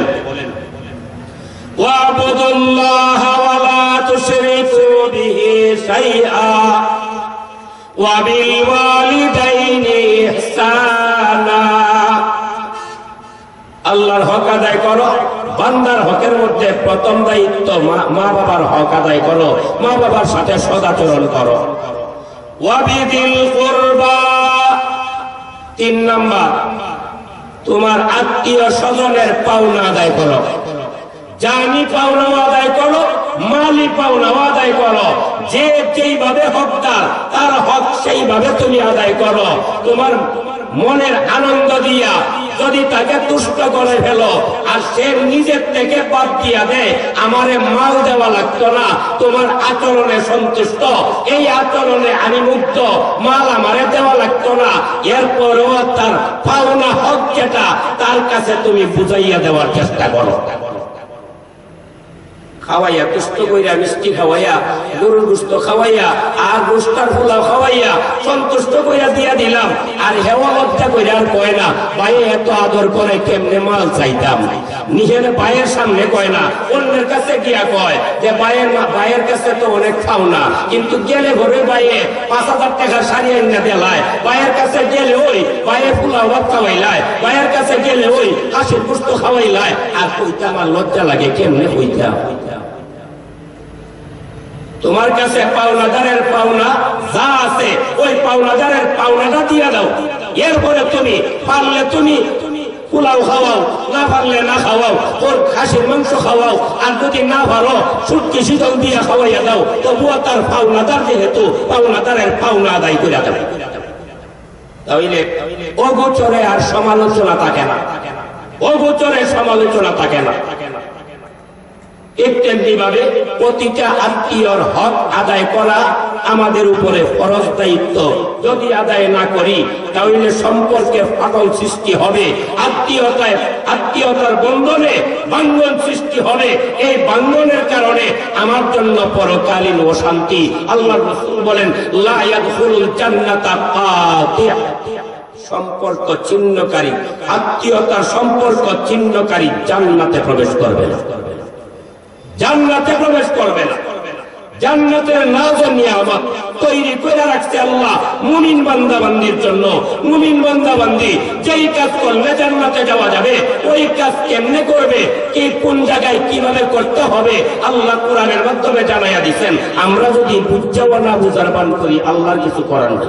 ওয়াবুদুল্লাহা ওয়া লা তুশরিকু বিহি শাইআ ওয়া বিল ওয়ালিদাইনি ইহসানা। আল্লাহর হক আদায় করো। বান্দার হকের মধ্যে প্রথম দায়িত্ব মা বাবার হক আদায় করো, মা বাবার সাথে সদাচরণ করো। ওয়া বিদিল কুরবা, ৩ নাম্বার তোমার আত্মীয় স্বজনের পাওনা আদায় করো। জানি পাওনা আদায় করো, মালি পাওনা আদায় করো। যে যেইভাবে হকদার তার হক সেইভাবে তুমি আদায় করো। তোমার মনের আনন্দ দিয়া যদি তাকে তুষ্ট করে ফেলো আর সে নিজের থেকে বাদ দিয়া দেয়, আমারে মাল দেওয়া লাগতো না, তোমার আচরণে সন্তুষ্ট, এই আচরণে আমি মুগ্ধ, মাল আমারে দেওয়া লাগতো না, এরপরেও তার পাওনা হক যেটা তার কাছে তুমি বুঝাইয়া দেওয়ার চেষ্টা করো। খাওয়াইয়া কষ্ট কইরা মিষ্টি খাওয়াইয়া গরুর গোশত খাওয়াইয়া আর গোশতার পোলাও খাওয়াইয়া সন্তুষ্ট কইরা দিয়া দিলাম। আর হেওয়া লজ্জা কইরা আর কয় না ভাই এত আদর করে কেমনে মাল চাইতাম। নিজের ভাইয়ের সামনে কয় না, অন্যের কাছে গিয়া কয় যে ভাইয়ের কাছে তো অনেক খাও না, কিন্তু গেলে ঘরে ভাইয়ে 5,000 টাকা শাড়ি এনে দেলায়, ভাইয়ের কাছে গেলে ওই ভাইয়ের পোলাও ভাত খাওয়াইলায়, ভাইয়ের কাছে গেলে ওই হাঁসের গোশত খাওয়াইলায়। আর কইতে আমার লজ্জা লাগে, কেমনে কইতাম। তোমার কাছে পাওনাদারের পাওনা যা আছে ওই পাওনাদারের পাওনাটা দিয়ে দাও। এরপরে তুমি পারলে তুমি পোলাও খাওয়াও, না পারলে না খাওয়াও, ওর খাসির মাংস খাওয়াও। আর যদি না পারো সুটকি শীতল দিয়ে খাওয়াইয়া দাও, তবুও তার পাওনাদার যেহেতু পাওনাদারের পাওনা আদায় করে দাও। তাহলে অগোচরে আর সমালোচনা থাকে না, অগোচরে সমালোচনা থাকে না। তেমনি ভাবে প্রতিটা আত্মীয়র হক আদায় করা আমাদের উপরে ফরজ দায়িত্ব। যদি আদায় না করি তাহলে সম্পর্কে ফাটল সৃষ্টি হবে, আত্মীয়তার বন্ধনে ভাঙ্গন সৃষ্টি হবে। এই ভাঙ্গনের কারণে আমার জন্য পরকালীন অশান্তি। আল্লাহর রাসূল বলেন লা ইয়াদখুলুল জান্নাতা কাতিআ, সম্পর্ক ছিন্নকারী, আত্মীয়তার সম্পর্ক ছিন্নকারী জান্নাতে প্রবেশ করবে না, জান্নাতে প্রবেশ করবে না। জান্নাতের নাজর নিয়ামত তৈরি করে রাখছে আল্লাহ মুমিন বান্দাবান্দির জন্য। মুমিন বান্দাবান্দি যেই কাজ করলে জান্নাতে যাওয়া যাবে, ওই কাজ কেমনে করবে, কি কোন জায়গায় কিভাবে করতে হবে আল্লাহ কোরআনের মাধ্যমে জানাইয়া দিচ্ছেন। আমরা যদি বুঝাও না বুঝার বান করি, আল্লাহর কিছু করার নেই।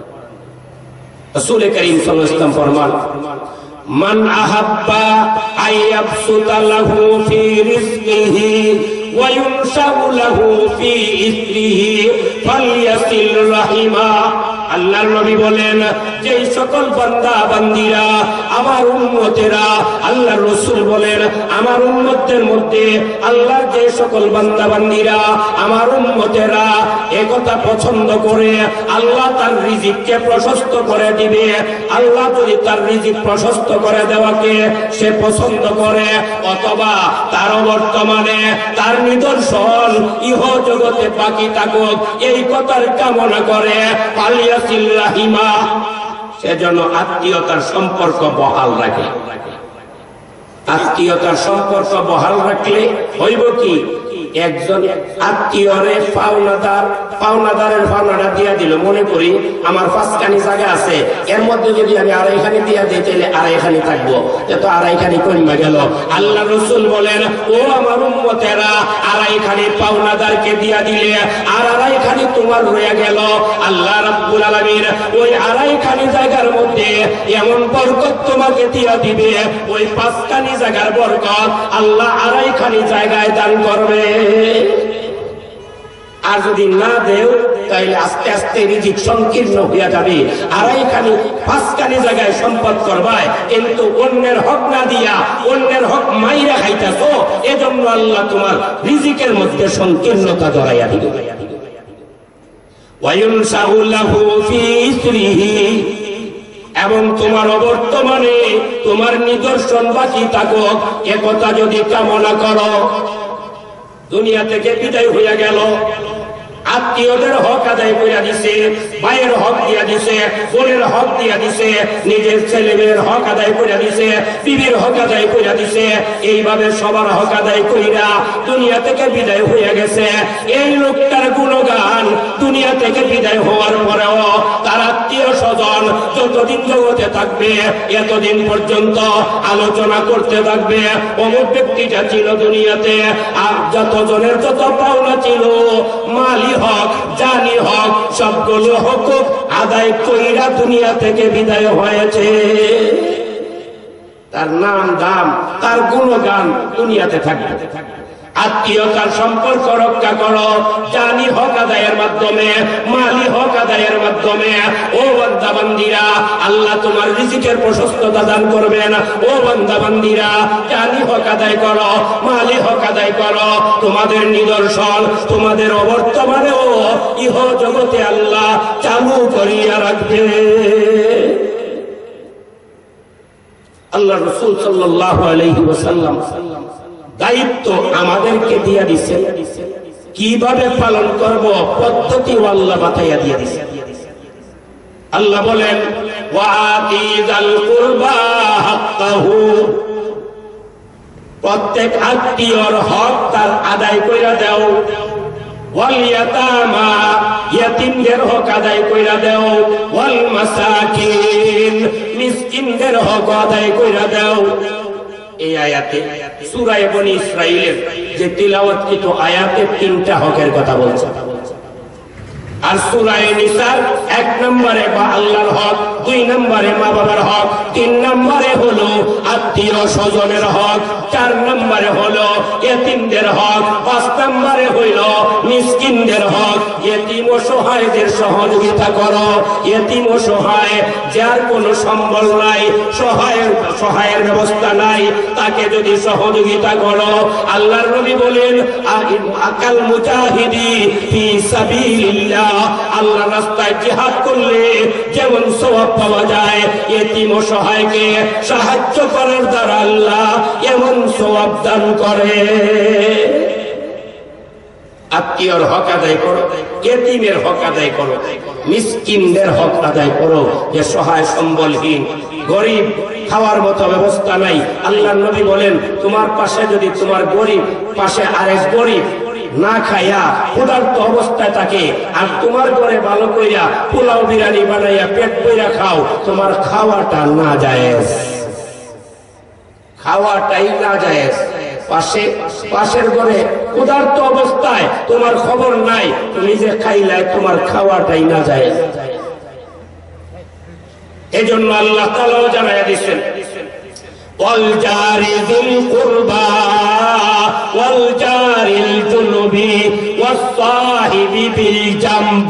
রাসূল করিম সাল্লাল্লাহু আলাইহি ওয়াসাল্লাম ফরমান মান আহাব্বা আইয়াবসুতা লাহু ফি রিজকিহি ওয়া ইউনশাউ লাহু ফি ইসরিহি ফালইয়াসিল রাহিমা। আল্লাহর নবী বলেন যে সকল বান্দা বান্দীরা আমার উম্মতেরা, আল্লাহর রাসূল বলেন আমার উম্মতের মধ্যে আল্লাহর যে সকল বান্দা বান্দীরা আমার উম্মতেরা একথা পছন্দ করে আল্লাহ তার রিজিককে প্রশস্ত করে দিবে। আল্লাহ যদি তার রিজিক প্রশস্ত করে দেওয়াকে সে পছন্দ করে, অথবা তার বর্তমানে তার নিদর্শন ইহ জগতে বাকি থাকুক, এই কথার কামনা করে ফালিয়াসিল রাহিমা, সেজন্য আত্মীয়তার সম্পর্ক বহাল রাখে। আত্মীয়তার সম্পর্ক বহাল রাখলে হইব কি, একজন আত্মীয়রে পাওনাদারের পাওনাটা দিয়া দিল। মনে করি আমার 5খানি জায়গা আছে, এর মধ্যে যদি আমি আড়াইখানি দিয়া দিই তাহলে আড়াইখানি থাকবো, তো আড়াইখানি কমে গেল। আল্লাহ রাসূল বলেন ও আমার উম্মতেরা আড়াইখানি পাওনাদারকে দিয়া দিলে আর আড়াইখানি তোমার রয়ে গেল। আল্লাহ রাব্বুল আলামিন ওই আড়াইখানি জায়গার মধ্যে এমন বরকত তোমাকে দিয়া দিবে, ওই 5খানি জায়গার বরকত আল্লাহ আড়াইখানি জায়গায় দান করবে। আর যদি না দেও তাহলে আস্তে আস্তে রিজিক সংকীর্ণ হইয়া যাবে। আড়াইখানি 5খানি জায়গায় সম্পদ করবায়, কিন্তু অন্যের হক না দিয়া অন্যের হক মাইরা খাইতাছো, এজন্য আল্লাহ তোমার রিজিকের মধ্যে সংকীর্ণতা জড়াইয়া দিবে। ওয়ায়ুনশাউ লাহু ফি ইসরিহি, এবং তোমার অবর্তমানে তোমার নিদর্শন বাকি থাকুক, একথা যদি কামনা করো। দুনিয়া থেকে বিদায় হইয়া গেল, আত্মীয়দের হক আদায় করে দিছে, ভাইয়ের হক দিয়া দিছে, বোনের হক দিয়া দিছে, নিজের ছেলে মেয়ের হক আদায় করে দিছে, বিবির হক আদায় করে দিছে, এইভাবে সবার হক আদায় কইরা দুনিয়া থেকে বিদায় হয়ে গেছে। এই লোকটার গুণগান দুনিয়া থেকে বিদায় হওয়ার পরেও তার আত্মীয় স্বজন যতদিন জগতে থাকবে এতদিন পর্যন্ত আলোচনা করতে থাকবে, অমুক ব্যক্তিটা ছিল দুনিয়াতে, আর যতজনের যত পাওনা ছিল, মালি হক জানি হক সবগুলো হকুক আদায় কইরা দুনিয়া থেকে বিদায় হয়েছে। তার নাম দাম তার গুণগান দুনিয়াতে থাকবে। আত্মীয়তার সম্পর্ক রক্ষা করো, জানি হক আদায়ের মাধ্যমে, মালি হক আদায়ের মাধ্যমে। ও বান্দা বান্দীরা, আল্লাহ তোমার রিজিকের প্রশস্ততা দান করবেন। ও বান্দা বান্দীরা, জানি হক আদায় করো, মালি হক আদায় করো। তোমাদের নিদর্শন তোমাদের অবর্তমানেও ইহ জগতে আল্লাহ চালু করিয়া রাখবে। আল্লাহ রাসূল সাল্লাল্লাহু আলাইহি ওয়াসাল্লাম দায়িত্ব আমাদেরকে দিয়ে দিছে, কিভাবে পালন করব পদ্ধতি আল্লাহ বাতাইয়া দিয়ে দিছে। আল্লাহ বলেন ওয়াতিযাল কুরবা হাক্কাহু, প্রত্যেক আত্মীয়র হক তার আদায় কইরা দাও। ওয়াল ইয়াতামা, ইয়াতীমদের হক আদায় কইরা দাও। ওয়াল মাসাকিন, মিসকিনদের হক আদায় কইরা দাও। এই আয়াতে সূরা বনী ইসরাঈলের যে তিলাওয়াতকৃত আয়াতে 3টা হকের কথা বলছে। আর সূরা নিসার 1 নম্বরে বা আল্লাহর হক, 2 নম্বরে মা বাবার হক, 3 নম্বরে হলো আত্মীয় স্বজনের হক, 4 নম্বরে হলো ইতিমদের হক, 5 নম্বরে হইল মিসকিনদের হক। ইতিম ও সহায়দের সহযোগিতা করো। ইতিম ও সহায় যার কোনো সম্বল নাই, সহায়ের ব্যবস্থা নাই, তাকে যদি সহযোগিতা করো, আল্লাহর নবী বলেন আকাল মুজাহিদি ফি সাবিলিল্লাহ, আল্লাহর রাস্তায় জিহাদ করলে যেমন সওয়াব পাওয়া যায়, ইতিম ও সহায়কে সাহায্য করার দ্বারা আল্লাহ এমন সওয়াব দান করে। আত্মীয়র হক আদায় করো, ইতিমের হক আদায় করো, মিসকিনদের হক আদায় করো, যে সহায় সম্বলহীন গরিব, খাওয়ার মতো ব্যবস্থা নাই। আল্লাহর নবী বলেন তোমার পাশে যদি তোমার গরিব পাশে আরেক গরিব না খাইয়া ক্ষুধার্ত অবস্থায় থাকে, আর তোমার ঘরে ভালো কইরা পোলাও বিরিয়ানি বানাইয়া পেট কইরা খাও, তোমার খাওয়াটা না জায়েজ, খাওয়াটাই না জায়েজ। পাশের ঘরে ক্ষুধার্ত অবস্থায় তোমার খবর নাই, তুমি যে খাইলাই তোমার খাওয়াটাই না জায়েজ। এজন্য আল্লাহ তাআলাও জানাইয়া দিয়েছেন ওয়াল জারি যিল কুরবা ওয়াল জারিল জুনুবি ওয়াস সাহিবি বিল জামব।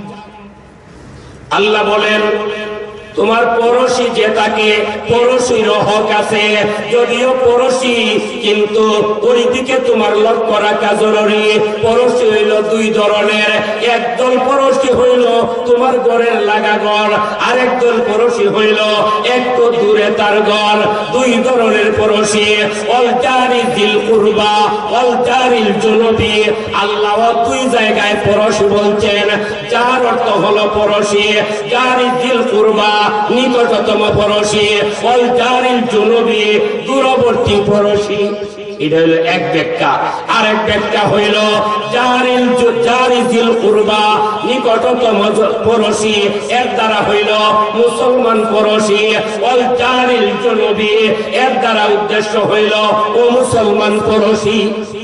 আল্লাহ বলেন তোমার পড়োশী যে তাকে, পড়োশীর হক আছে, যদিও পড়োশী কিন্তু ওই দিকে তোমার লক্ষ্য রাখা জরুরি। পড়োশী হইল 2 ধরনের, একদল পড়োশী হইল তোমার ঘরের লাগা ঘর, আরেকদল পড়োশী হইল একটু দূরে তার ঘর। 2 ধরনের পড়োশী। ওয়াল জারি যিল কুরবা ওয়াল জারিল জুনুবি, আল্লাহ 2 জায়গায় পড়োশী বলছেন, যার অর্থ হলো পড়োশী। জারি যিল কুরবা নিকটতম পড়োশী, ওয়াল জারিল জুনুবি দূরবর্তী পড়োশী। এটা হলো এক ব্যাখ্যা। আরেক ব্যাখ্যা হইল জারি যিল কুরবা নিকটতম পড়োশী, এর দ্বারা হইল মুসলমান পড়োশী। ওয়াল জারিল জুনুবি এর দ্বারা উদ্দেশ্য হইল ও মুসলমান পড়োশী।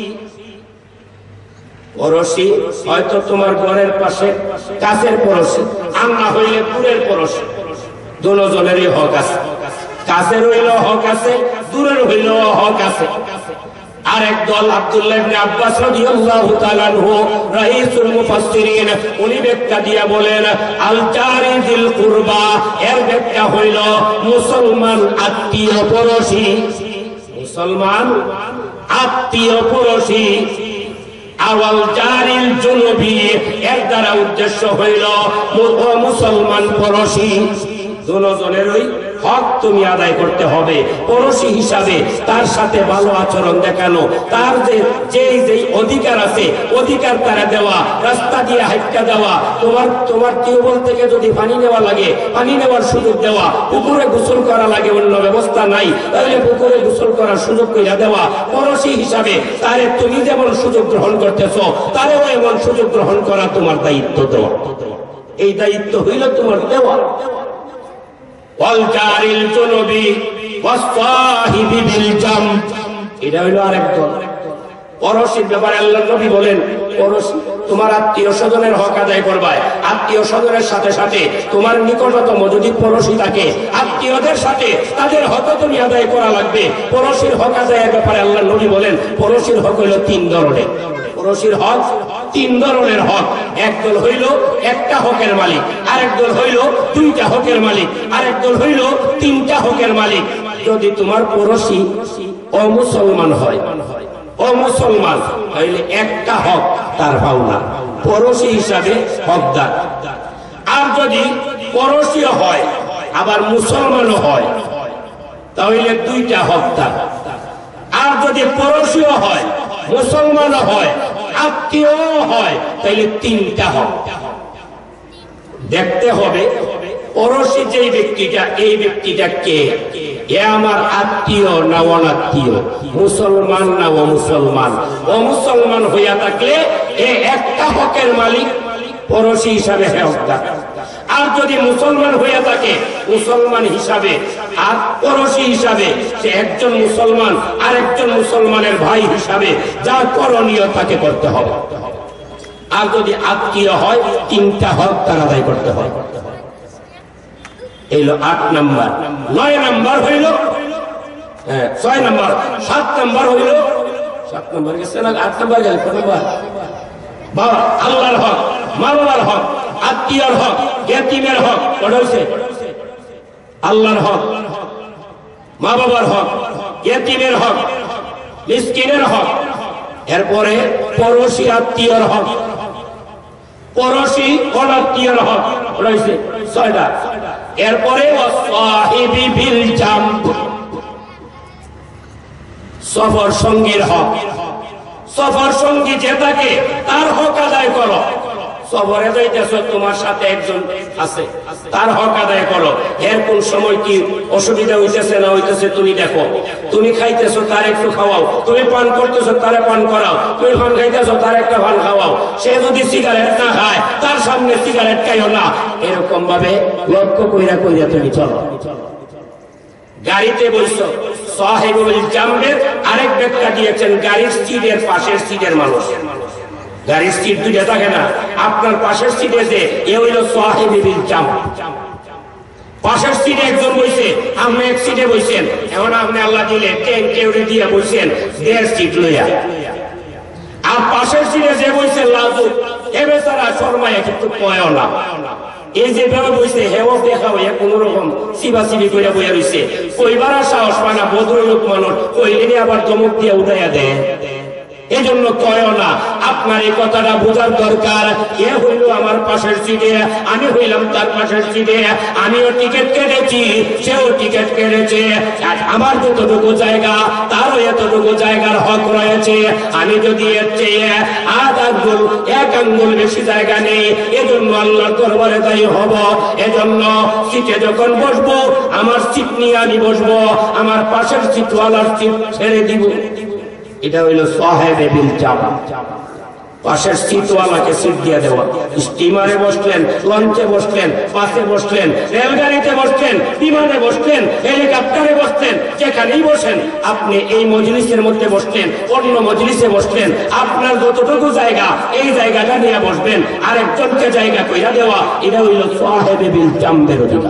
পড়োশী হয়তো তোমার ঘরের পাশে কাছের পড়োশী, আর না হইলে দূরের পড়োশী। দুজনেরই হক আছে, কাছের হইল হক আছে, দূরের হইল হক আছে। আরেক দল আব্দুল্লাহ ইবনে আব্বাস রাদিয়াল্লাহু তাআলা আনহু রাইসুল মুফাসসিরিন, উনি ব্যাখ্যা দিয়া বলেন আল জারি যিল কুরবা এর ব্যাখ্যা হইল মুসলমান আত্মীয় পড়োশী, মুসলমান আত্মীয় পড়োশী। আওয়াল জারিল জুনুবি এর দ্বারা উদ্দেশ্য হইল মুসলমান পড়োশী। দুজনেরই হক তুমি আদায় করতে হবে। পড়োশী হিসাবে তার সাথে ভালো আচরণ দেখানো, তার যে অধিকার আছে অধিকার তারা দেওয়া, রাস্তা দিয়ে হাইটটা দেওয়া, তোমার টিউবওয়েল থেকে যদি পানি নেওয়া লাগে পানি নেওয়ার সুযোগ দেওয়া, পুকুরে গোসল করা লাগে অন্য ব্যবস্থা নাই তাহলে পুকুরে গোসল করার সুযোগ কইরা দেওয়া। পড়োশী হিসাবে তারে তুমি যেমন সুযোগ গ্রহণ করতেছো তারেও এমন সুযোগ গ্রহণ করা তোমার দায়িত্ব দেওয়া। এই দায়িত্ব হইল তোমার দেওয়া। ওয়াল জারিল জুনুবি ওয়াস সাহিবি বিল জামব, এটা হইল আরেক দল। পড়োশীর ব্যাপারে আল্লাহর নবী বলেন পড়োশী তোমার আত্মীয় স্বজনের হক আদায় করবা। আত্মীয় স্বজনের সাথে সাথে তোমার নিকটতম যদি পড়োশী থাকে, আত্মীয়দের সাথে তাদের হক তুমি আদায় করা লাগবে। পড়োশীর হক আদায়ের ব্যাপারে আল্লাহর নবী বলেন পড়োশীর হক হইল 3 ধরনের। পড়োশীর হক 3 ধরনের হক। একদল হইল একটা হকের মালিক, আরেক দল হইল 2টা হকের মালিক, আরেক দল হইল 3টা হকের মালিক। যদি তোমার পড়োশী অমুসলমান হয়, অমুসলমান হইলে একটা হক তার পাওনা, পড়োশী হিসাবে হকদার। আর যদি পড়োশী হয় আবার মুসলমানও হয় তাহলে 2টা হকদার। আর যদি পড়োশীও হয়, মুসলমানও হয়, আত্মীয় হয়, তাইলে তিনটা হবে। দেখতে হবে পড়োশী যেই ব্যক্তিটা, এই ব্যক্তিটা কে, এ আমার আত্মীয় না অনাত্মীয়, মুসলমান না অমুসলমান। অমুসলমান হইয়া থাকলে এ একটা হকের মালিক, পড়োশী হিসাবে হকদার। আর যদি মুসলমান হইয়া থাকে, মুসলমান হিসাবে আর পড়োশী হিসাবে, সে একজন মুসলমান আর একজন মুসলমানের ভাই হিসাবে যা করণীয় তাকে করতে হবে। আর যদি আত্মীয় হয়, তিনটা হক তার আদায় করতে হয়। এইলো 8 নাম্বার। 9 নাম্বার হইল, 6 নাম্বার, 7 নাম্বার হইল, 7 নাম্বার গেছে না, 8 নাম্বার গেল, কত নাম্বার? বাবা আল্লাহর হক, মা বাবার হক, আত্মীয়র হক, ইয়াতীমের হক, কত হইছে? আল্লাহর হক, মা বাবার হক, ইয়াতীমের হক, মিসকিনের হক, এরপরে পড়োশী আত্মীয়র হক, পড়োশী অনাত্মীয়র হক, কত হইছে? 6টা। এরপরে ওয়াসাহিবি বিল জামব, সফর সঙ্গীর হক, সফর সঙ্গী যে থাকে তার হক আদায় করো। সফরে যাইতেছ, তোমার সাথে একজন আছে, তার হক আদায় করো। এর কোন সময় কি অসুবিধা হইতেছে না হইতেছে তুমি দেখো। তুমি খাইতেছো, তার একটু খাওয়াও। তুমি পান করতেছো, তারে পান করাও। তুমি পান খাইতেছো, তার একটা পান খাওয়াও। সে যদি সিগারেট না খায়, তার সামনে সিগারেট খাইও না। এরকম ভাবে লক্ষ্য কইরা কইরা তুমি চলো। গাড়িতে বসছো, সাহেবুল জামবের আরেক ব্যাখ্যা দিয়েছেন, গাড়ির সিটের পাশের সিটের মানুষ। গাড়ির সিট দুইটা থাকে না, আপনার পাশের সিটে যে এ হইল সাহেবুল জামব। পাশের সিটে একজন বইছে, আপনি এক সিটে বইছেন, এখন আপনি আল্লাহ দিলে কেউরে দিয়ে বইছেন 1.5 সিট লইয়া। আর পাশের সিটে যে বইছে লাজুক, এ বেচারা শর্মায় কিন্তু কয়ও না। এই যেভাবে বইছে হেও দেখা হইয়া কোন রকম চিবাচিবি করে বইয়া রইছে, কইবার সাহস পায় না। ভদ্রলোক মানুষ কইলে আবার ধমক দিয়ে উঠাইয়া দেয়। এই জন্য কয়ও না। আপনার এই কথাটা বোঝার দরকার। এ হইল আমার পাশের সিটে, আমি হইলাম তার পাশের সিটে। আমিও টিকিট কেটেছি, সেও টিকিট কেটেছে। আমার যতটুকু জায়গা, তারও এতটুকু জায়গার হক রয়েছে। আমি যদি এর চেয়ে 1 আঙ্গুল 1 আঙ্গুল বেশি জায়গা নেই, এজন্য আল্লাহর দরবারে দায়ী হব। এজন্য সিটে যখন বসবো, আমার সিট নিয়ে আমি বসবো, আমার পাশের সিটওয়ালার সিট ছেড়ে দিব। এটা হইল সাহেবে বিল জামব, পাশের সিটওয়ালাকে সিট দিয়ে দেওয়া। স্টিমারে বসলেন, লঞ্চে বসলেন, বাসে বসলেন, রেলগাড়িতে বসলেন, বিমানে বসলেন, হেলিকপ্টারে বসলেন, যেখানেই বসেন, আপনি এই মজলিসের মধ্যে বসলেন, অন্য মজলিসে বসলেন, আপনার যতটুকু জায়গা, এই জায়গাটা নিয়ে বসবেন। আরেকজনকে জায়গা কইরা দেওয়া, এটা হইল সাহেবে বিল জামবের অধিকার।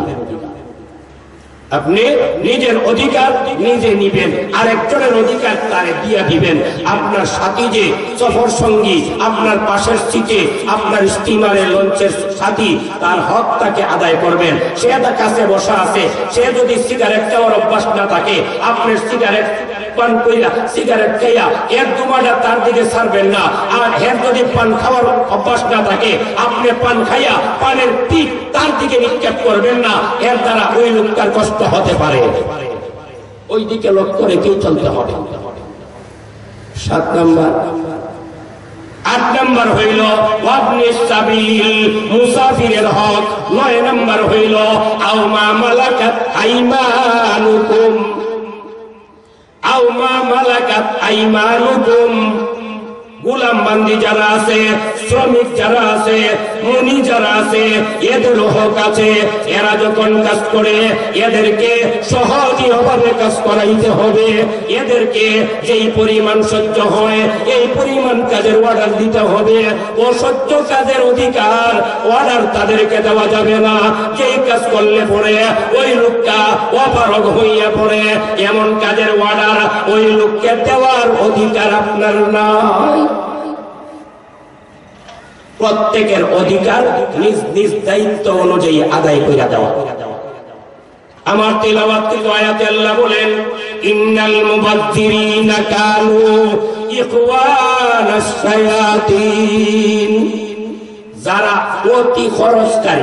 আপনি নিজের অধিকার নিজে নিবেন, আরেকজনের অধিকার তারে দিয়ে দিবেন। আপনার সাথী যে সফর সঙ্গী, আপনার পাশের সিটে, আপনার স্টিমারে লঞ্চের সাথী, তার হক তাকে আদায় করবেন। সে তার কাছে বসা আছে, সে যদি সিগারেট খাওয়ার অভ্যাস না থাকে, আপনার সিগারেট পান কইরা, সিগারেট খাইয়া এর দুমাটা তার দিকে ছাড়বেন না। আর এর যদি পান খাওয়ার অভ্যাস না থাকে, আপনি পান খাইয়া পানের পিক তার দিকে নিক্ষেপ করবেন না। এর দ্বারা ওই লোকটার কষ্ট হতে পারে, ওই দিকে লক্ষ্য রেখেই চলতে হবে। 7 নাম্বার। 8 নাম্বার হইল ওয়াবনিস সাবিল, মুসাফিরের হক। 9 নাম্বার হইল আও মা মালাকাত আইমানুকুম, আও মা মালাকাত আইমানুকুম, গোলাম বান্দি যারা আছে, শ্রমিক যারা আছে, মনি যারা আছে, এদের হক আছে। এরা যখন কাজ করে, এদেরকে সহজভাবে কাজ করাইতে হবে। এদেরকে যেই পরিমাণ সহ্য হয়, এই পরিমাণ কাজের অর্ডার দিতে হবে। অসহ্য কাজের অধিকার অর্ডার তাদেরকে দেওয়া যাবে না। যেই কাজ করলে পরে ওই লোকটা অপারগ হইয়া পড়ে, এমন কাজের অর্ডার ওই লোককে দেওয়ার অধিকার আপনার নাই। প্রত্যেকের অধিকার নিজ নিজ দায়িত্ব অনুযায়ী আদায় করে দেওয়া। আমার তিলাওয়াত আয়াতে আল্লাহ বলেন, ইন্নাল মুবাজ্জিরিনা কানু ইখওয়ানাস শায়াতিন, যারা অতি খরচকারী।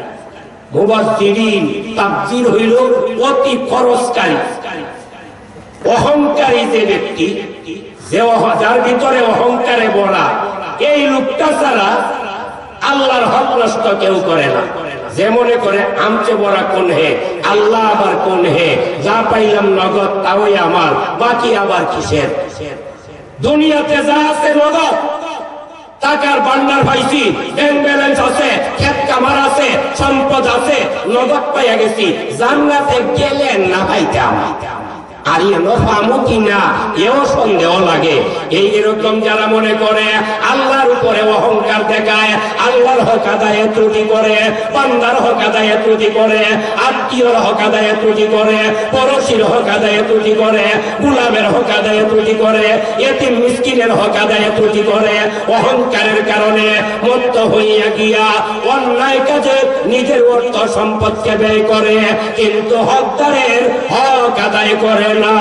মুবাজ্জিরিন তাফসীর হইল অতি খরচকারী। অহংকারী যে ব্যক্তি, যার ভিতরে অহংকারে ভরা, এই লোকটা ছাড়া আল্লাহর হক নষ্ট কেউ করে না। যে মনে করে আমচে বড়া কোন হে, আল্লাহ আবার কোন হে, যা পাইলাম নগদ তাওই আমার, বাকি আবার কিসের। দুনিয়াতে যা আছে নগদ, টাকার ভান্ডার পাইছি, ব্যাংক ব্যালেন্স আছে, ক্ষেত কামার আছে, সম্পদ আছে, নগদ পাইয়া গেছি, জান্নাতে গেলেন না পাইতাম আর পামো কিনা এও সন্দেহ লাগে। এই এরকম যারা মনে করে আল্লাহর উপরে অহংকার দেখায়, আল্লাহর হক আদায়ে ত্রুটি করে, বান্দার হক আদায়ে ত্রুটি করে, আত্মীয়র হক আদায়ে ত্রুটি করে, পড়োশীর হক আদায়ে ত্রুটি করে, গোলামের হক আদায়ে ত্রুটি করে, এতিম মিসকিনের হক আদায়ে ত্রুটি করে, অহংকারের কারণে মত্ত হইয়া গিয়া অন্যায় কাজে নিজের অর্থ সম্পদকে ব্যয় করে, কিন্তু হকদারের হক আদায় করে না,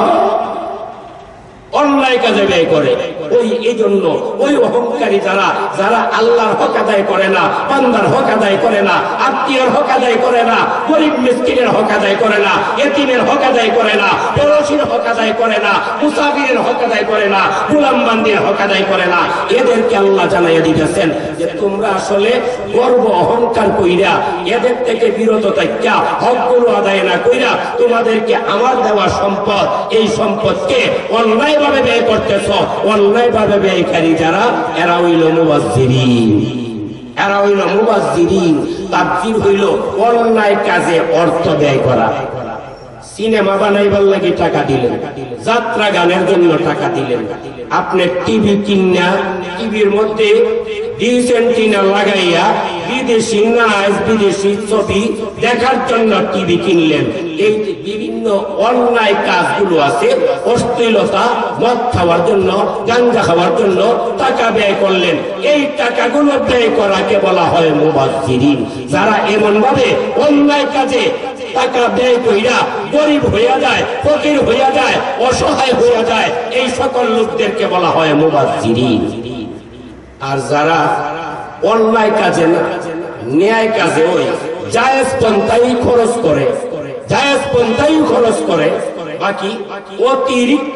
অন্যায় কাজে ব্যয় করে। এই জন্য ওই অহংকারী যারা আল্লাহর হক আদায় করে না, বান্দার হক আদায় করে না, আত্মীয়ের হক আদায় করে না, গরিব মিসকিনের হক আদায় করে না, এতিমের হক আদায় করে না, পড়োশীর হক আদায় করে না, মুসাফিরের হক আদায় করে না, গোলাম বান্দির হক আদায় করে না, এদেরকে আল্লাহ জানাইয়া দিতেছেন যে তোমরা আসলে গর্ব অহংকার কইরা এদের থেকে বিরত থাইকা হকগুলো আদায় না কইরা তোমাদেরকে আমার দেওয়া সম্পদ, এই সম্পদকে অন্যায় ভাবে ব্যয় করতেছ। অন্যায় ভাবে ব্যয়কারী যারা, এরা হইল মুবাজ্জিরিন। এরা হইল মুবাজ্জিরিন। তাফসীর হইল অন্যায় কাজে অর্থ ব্যয় করা। সিনেমা বানাইবার লাগি টাকা দিলেন, যাত্রা গানের জন্য টাকা দিলেন, আপনি টিভি কিনা টিভির মধ্যে ডিশ এন্টিনা লাগাইয়া বিদেশি নাচ, বিদেশি ছবি দেখার জন্য টিভি কিনলেন। এই বিভিন্ন অন্যায় কাজগুলো আছে, অশ্লীলতা, মদ খাওয়ার জন্য, গাঞ্জা খাওয়ার জন্য টাকা ব্যয় করলেন। এই টাকাগুলো ব্যয় করাকে বলা হয় মুবাজ্জিরিন। যারা এমন ভাবে অন্যায় কাজে টাকা ব্যয় কইরা গরিব হইয়া যায়, ফকির হইয়া যায়, অসহায় হইয়া যায়, এই সকল লোকদেরকে বলা হয় মুবাজ্জিরিন। আর যারা অন্যায় কাজে না, ন্যায় কাজে ওই জায়েজ পন্থাই খরচ করে, জায়েজ পন্থাই খরচ করে, বাকি অতিরিক্ত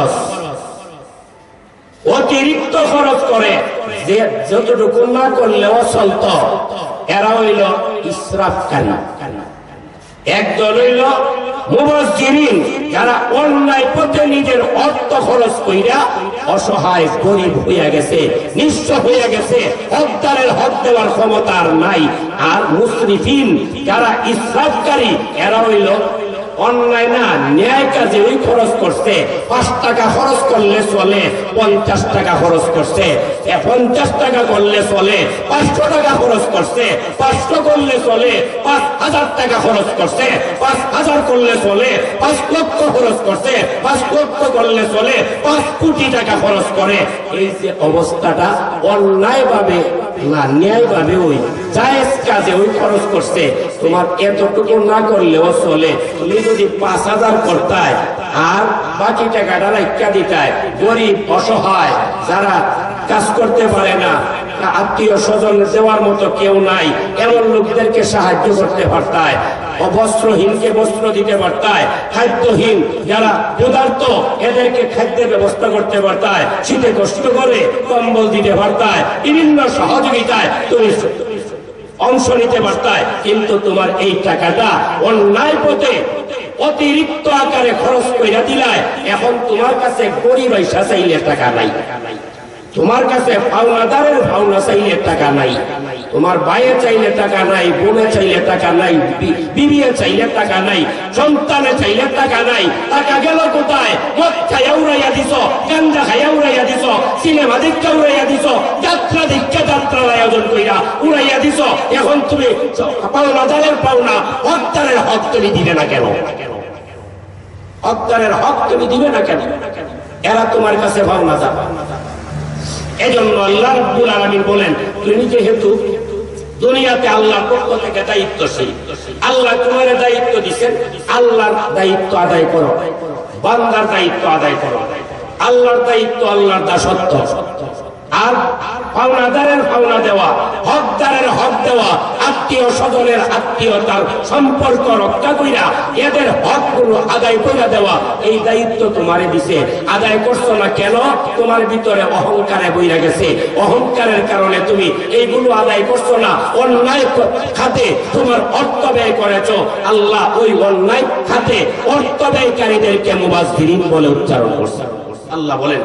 খরচ করে, যে যতটুকু না করলেও চলত, এরা হইল ইসরাফকারী। একদল হইল মুবাজ্জিরিন, যারা অন্যায় পথে নিজের অর্থ খরচ কইরা অসহায় গরিব হইয়া গেছে, নিঃস্ব হইয়া গেছে, হকদারের হক দেওয়ার ক্ষমতা আর নাই। আর মুসরিফিন, যারা ইসরাফকারী, এরা হইল অন্যায় না ন্যায় কাজে ওই খরচ করছে। 5 টাকা খরচ করলে চলে, 50 টাকা খরচ করছে, 50 টাকা করলে চলে, 500 টাকা খরচ করছে, 500 করলে চলে, 5000 টাকা খরচ করছে, 5000 করলে চলে, 5 লক্ষ খরচ করছে, 5 লক্ষ করলে চলে, 5 কোটি টাকা খরচ করে। এই যে অবস্থাটা অন্যায় ভাবে না ন্যায় ভাবে ওই জায়েজ কাজে ওই খরচ করছে, তোমার এতটুকু না করলেও চলে। তুমি যদি 5000 করতায় আর বাকি টাকাটা রাখা দিতায়, গরিব অসহায় যারা কাজ করতে পারে না, আত্মীয় স্বজন দেওয়ার মতো কেউ নাই, এমন লোকদেরকে সাহায্য করতে পারতায়, অবস্ত্রহীনকে বস্ত্র দিতে পারতায়, খাদ্যহীন যারা ক্ষুধার্ত এদেরকে খাদ্যের ব্যবস্থা করতে পারতায়, শীতে কষ্ট করে কম্বল দিতে পারতায়, বিভিন্ন সহযোগিতায় তুমি অংশ নিতে পারতায়। কিন্তু তোমার এই টাকাটা অন্যায় পথে অতিরিক্ত আকারে খরচ কইরা দিলায়। এখন তোমার কাছে গরিব আইসা চাইলে টাকা নাই, তোমার কাছে পাওনাদারের পাওনা চাইলে টাকা নাই, তোমার ভাইয়ে চাইলে টাকা নাই, বোনে চাইলে টাকা নাই, বিবিয়ে চাইলে টাকা নাই, সন্তানে চাইলে টাকা নাই। টাকা গেল কোথায়? মদ খাইয়া উড়াইয়া দিছ, গাঞ্জা খাইয়া উড়াইয়া দিছ, সিনেমা দীক্ষা উড়াইয়া দিছ, যাত্রা দীক্ষা যাত্রার আয়োজন কইরা উড়াইয়া দিছ। এখন তুমি পাওনাদারের পাওনা, হকদারের হক তুমি দিবে না কেন? হকদারের হক তুমি দিবে না কেন? এরা তোমার কাছে পাওনাদার। এজন্য আল্লাহ রাব্বুল আলামিন বলেন, তুমি যেহেতু দুনিয়াতে আল্লাহর পক্ষ থেকে দায়িত্বশীল, আল্লাহ তোমার দায়িত্ব দিচ্ছেন, আল্লাহর দায়িত্ব আদায় করো, বান্দার দায়িত্ব আদায় করো। আল্লাহর দায়িত্ব আল্লাহর দাসত্ব, আর পাওনাদারের পাওনা দেওয়া, হকদারের হক দেওয়া, আত্মীয় স্বজনের আত্মীয়তার সম্পর্ক রক্ষা কইরা এদের হকগুলো আদায় করে দেওয়া, এই দায়িত্ব তোমারে দিছে। আদায় করছো না কেন? তোমার ভিতরে অহংকারে বইরা গেছে। অহংকারের কারণে তুমি এইগুলো আদায় করছো না। অন্যায় খাতে তোমার অর্থ ব্যয় করেছো। আল্লাহ ওই অন্যায় খাতে অর্থ ব্যয়কারীদেরকে মুবাজ্জিরিন বলে উচ্চারণ করছে। আল্লাহ বলেন,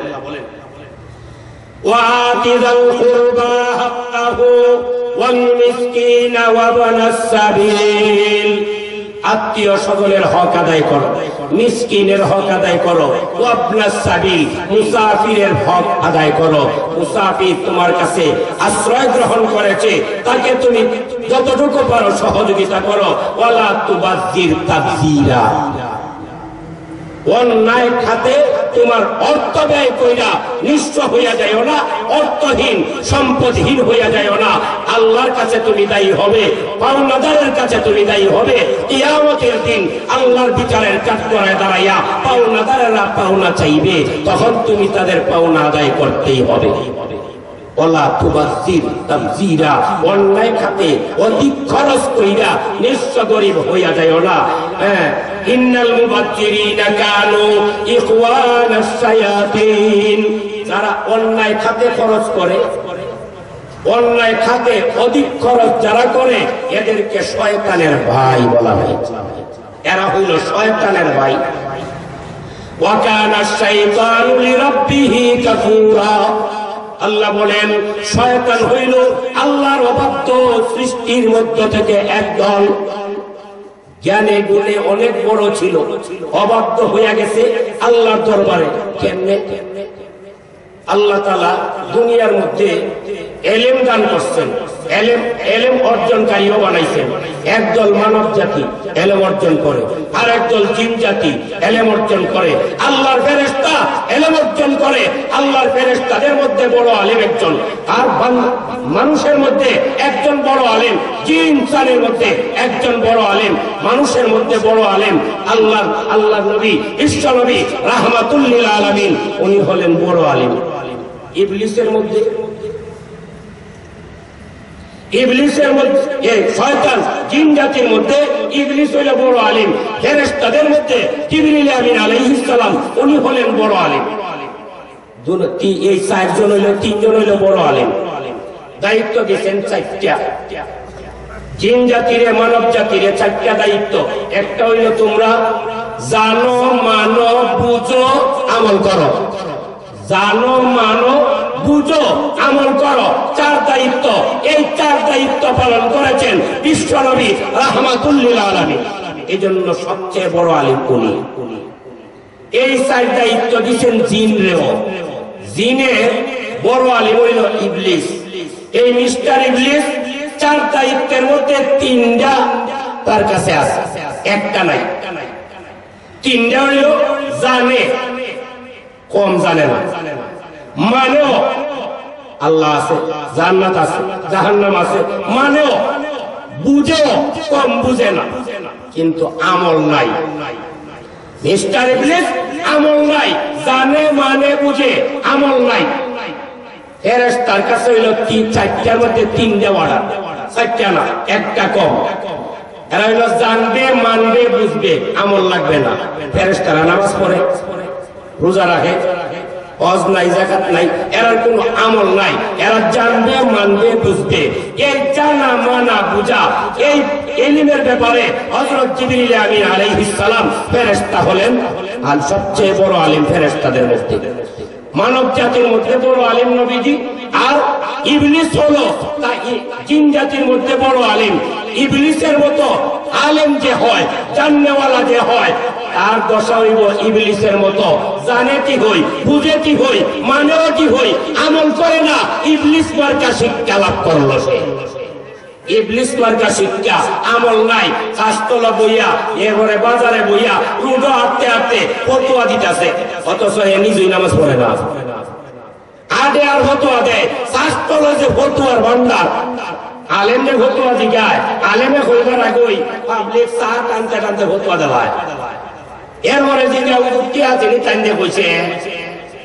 وَآتِ ذَا الْقُرْبَى حَقَّهُ وَالْمِسْكِينَ وَابْنَ السَّبِيلِ। আত্মীয় স্বজনের হক আদায় করো, মিসকিনের হক আদায় করো, ওয়াবনাস সাবিল মুসাফিরের হক আদায় করো। মুসাফির তোমার কাছে আশ্রয় গ্রহণ করেছে, তাকে তুমি যতটুকু পারো সহযোগিতা করো। ওয়ালা তুবাজ্জির তাবযীরা। অন্যায় খাতে তোমার অর্থ ব্যয় কইরা নিঃস্ব হইয়া যায় না, অর্থহীন সম্পদহীন হইয়া যায় না। আল্লাহর কাছে তুমি দায়ী হবে, পাওনাদারের কাছে তুমি দায়ী হবে। কিয়ামতের দিন আল্লাহর বিচারের কাঠগড়ায় দাঁড়াইয়া পাওনাদারেরা পাওনা চাইবে, তখন তুমি তাদের পাওনা আদায় করতেই হবে। ওয়ালা তুবাজ্জির তাবযীরা। অন্যায় খাতে অধিক খরচ কইরা নিঃস্ব গরিব হইয়া যায় না। ইন্নাল মুবাজ্জিরিনা কানু ইখওয়ানাস শায়াতিন। যারা অন্যায় খাতে খরচ করে, অন্যায় খাতে অধিক খরচ যারা করে, এদেরকে শয়তানের ভাই বলা হয়েছে। এরা হইল শয়তানের ভাই। ওয়া কানা শাইতানু লিরাব্বিহি কাফুরা। আল্লাহ বলেন, শয়তান হইল আল্লাহর অবাধ্য সৃষ্টির মধ্য থেকে একদল। জ্ঞানে গুণে অনেক বড় ছিল, অবাধ্য হইয়া গেছে আল্লাহর দরবারে। কেমনে? আল্লাহ তাআলা দুনিয়ার মধ্যে এলেম দান করছেন, এলেম অর্জনকারীও বানাইছেন। একদল মানব জাতি এলেম অর্জন করে, আর একদল জিন জাতি এলেম অর্জন করে। আল্লাহর ফেরেশতা এলেম অর্জন করে। আল্লাহর ফেরেশতাদের মধ্যে বড় আলেম একজন, আর মানুষের মধ্যে একজন বড় আলেম। জিন জানের মধ্যে একজন বড় আলেম, মানুষের মধ্যে বড় আলেম আল্লাহ নবী বিশ্ব নবী রাহমাতুল লিল আলামিন, উনি হলেন বড় আলেম। ইবলিসের মধ্যে শয়তান জিন জাতির মধ্যে ইবলিস হইল বড় আলিম। ফেরেশতাদের মধ্যে জিবরিল আমিন আলাইহিস সালাম, উনি হলেন বড় আলিম। এই চারজন হইল, তিনজন হইল বড় আলিম। দায়িত্ব দিয়েছেন চারটা। জিন জাতিরে, মানব জাতিরে চারটা দায়িত্ব। একটা হইল তোমরা জানো, মানো, বুঝো, আমল করো। জানো, মানো, বুঝো, আমল করো, চার দায়িত্ব। এই চার দায়িত্ব পালন করেছেন বিশ্ব নবী রাহমাতুল লিল আলামিন। এই জন্য সবচেয়ে বড় আলিম উনি। এই চার দায়িত্ব দিচ্ছেন জিনরেও। জিনের বড় আলিম হইল ইবলিস। এই মিস্টার ইবলিস চার দায়িত্বের মধ্যে তিনটা তার কাছে আছে, একটা নাই। তিনটা হইল জানে, কম জানে না। মানেও আল্লাহ আছে, জান্নাত আছে, জাহান্নাম আছে, মানেও। বুঝেও, কম বুঝে না, কিন্তু আমল নাই। মিস্টার ইবলিস আমল নাই, জানে, মানে, বুঝে, আমল নাই। ফেরেশতার কাছে হইল চারটার মধ্যে তিনটা অর্ডার, চারটা না, একটা কম। এরা হইল জানবে, মানবে, বুঝবে, আমল লাগবে না। ফেরেশতারা নামাজ পড়ে, রোজা রাখে, হজ নাই, যাকাত নাই, এরার কোনো আমল নাই। এরা জানবে, মানবে, বুঝবে। এই জানা, মানা, বুঝা, এই ইলমের ব্যাপারে হযরত জিবরিল আমিন আলাইহিস সালাম ফেরেশতা হলেন আর সবচেয়ে বড় আলিম ফেরেশতাদের মধ্যে। মানব জাতির মধ্যে বড় আলিম নবীজি, আর ইবলিস হলো জিন জাতির মধ্যে বড় আলিম। ইবলিসের মতো আলেম যে হয়, জাননেওয়ালা যে হয়, তার দশা হইব ইবলিসের মতো। জানে কি হই, বুঝে কি হই, মানেও কি হই, আমল করে না। ইবলিস মার্কা শিক্ষা লাভ করলো সে। ইবলিস মার্কা শিক্ষা, আমল নাই। শাস্ত্রলা বইয়া, এবারে বাজারে বইয়া, রুডো হাঁটতে হাঁটতে ফতোয়া দিতেছে, অথচ এ নিজেই নামাজ পড়ে না। আদে আর ফতোয়া দেয়। শাস্ত্রলা যে ফতোয়ার ভান্ডার, আলেমদের ফতোয়া দিগায়, আলেমে হইবার আগেই পাবলিক চা টানতে টানতে ফতোয়া দেওয়ায়। এরপরে যিনি উঠতে আছেন টানতে কইছে,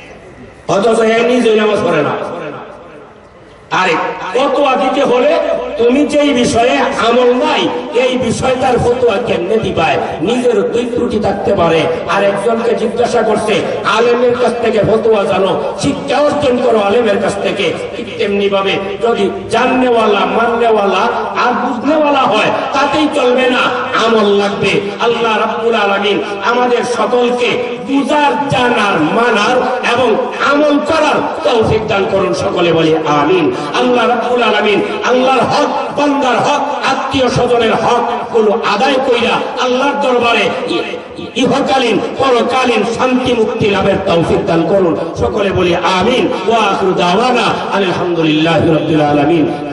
অথচ এ নিজেই নামাজ পড়ে না। আরে ফতোয়া দিতে হলে তুমি যেই বিষয়ে আমল নাই এই বিষয়টার ফতোয়া কেমনে দিবায়? নিজের দুই ত্রুটি থাকতে পারে, আর একজনকে জিজ্ঞাসা করছে আলেমের কাছ থেকে ফতোয়া জানো, শিক্ষা অর্জন করো আলেমের কাছ থেকে। ঠিক তেমনি ভাবে যদি জাননেওয়ালা, মাননেওয়ালা আর বুঝনেওয়ালা হয় তাতেই চলবে না, আমল লাগবে। আল্লাহ রাব্বুল আলামিন আমাদের সকলকে বুঝার, জানার, মানার এবং আমল করার তৌফিক দান করুন, সকলে বলি আমিন। আল্লাহ রাব্বুল আলামিন আল্লাহর হক, বান্দার হক, আত্মীয় স্বজনের হক গুলো আদায় কইরা আল্লাহর দরবারে ইহকালীন পরকালীন শান্তি মুক্তি লাভের তৌফিক দান করুন, সকলে বলি আমিন। ওয়া আখিরু দাওয়ানা আলহামদুলিল্লাহি রাব্বিল আলামিন।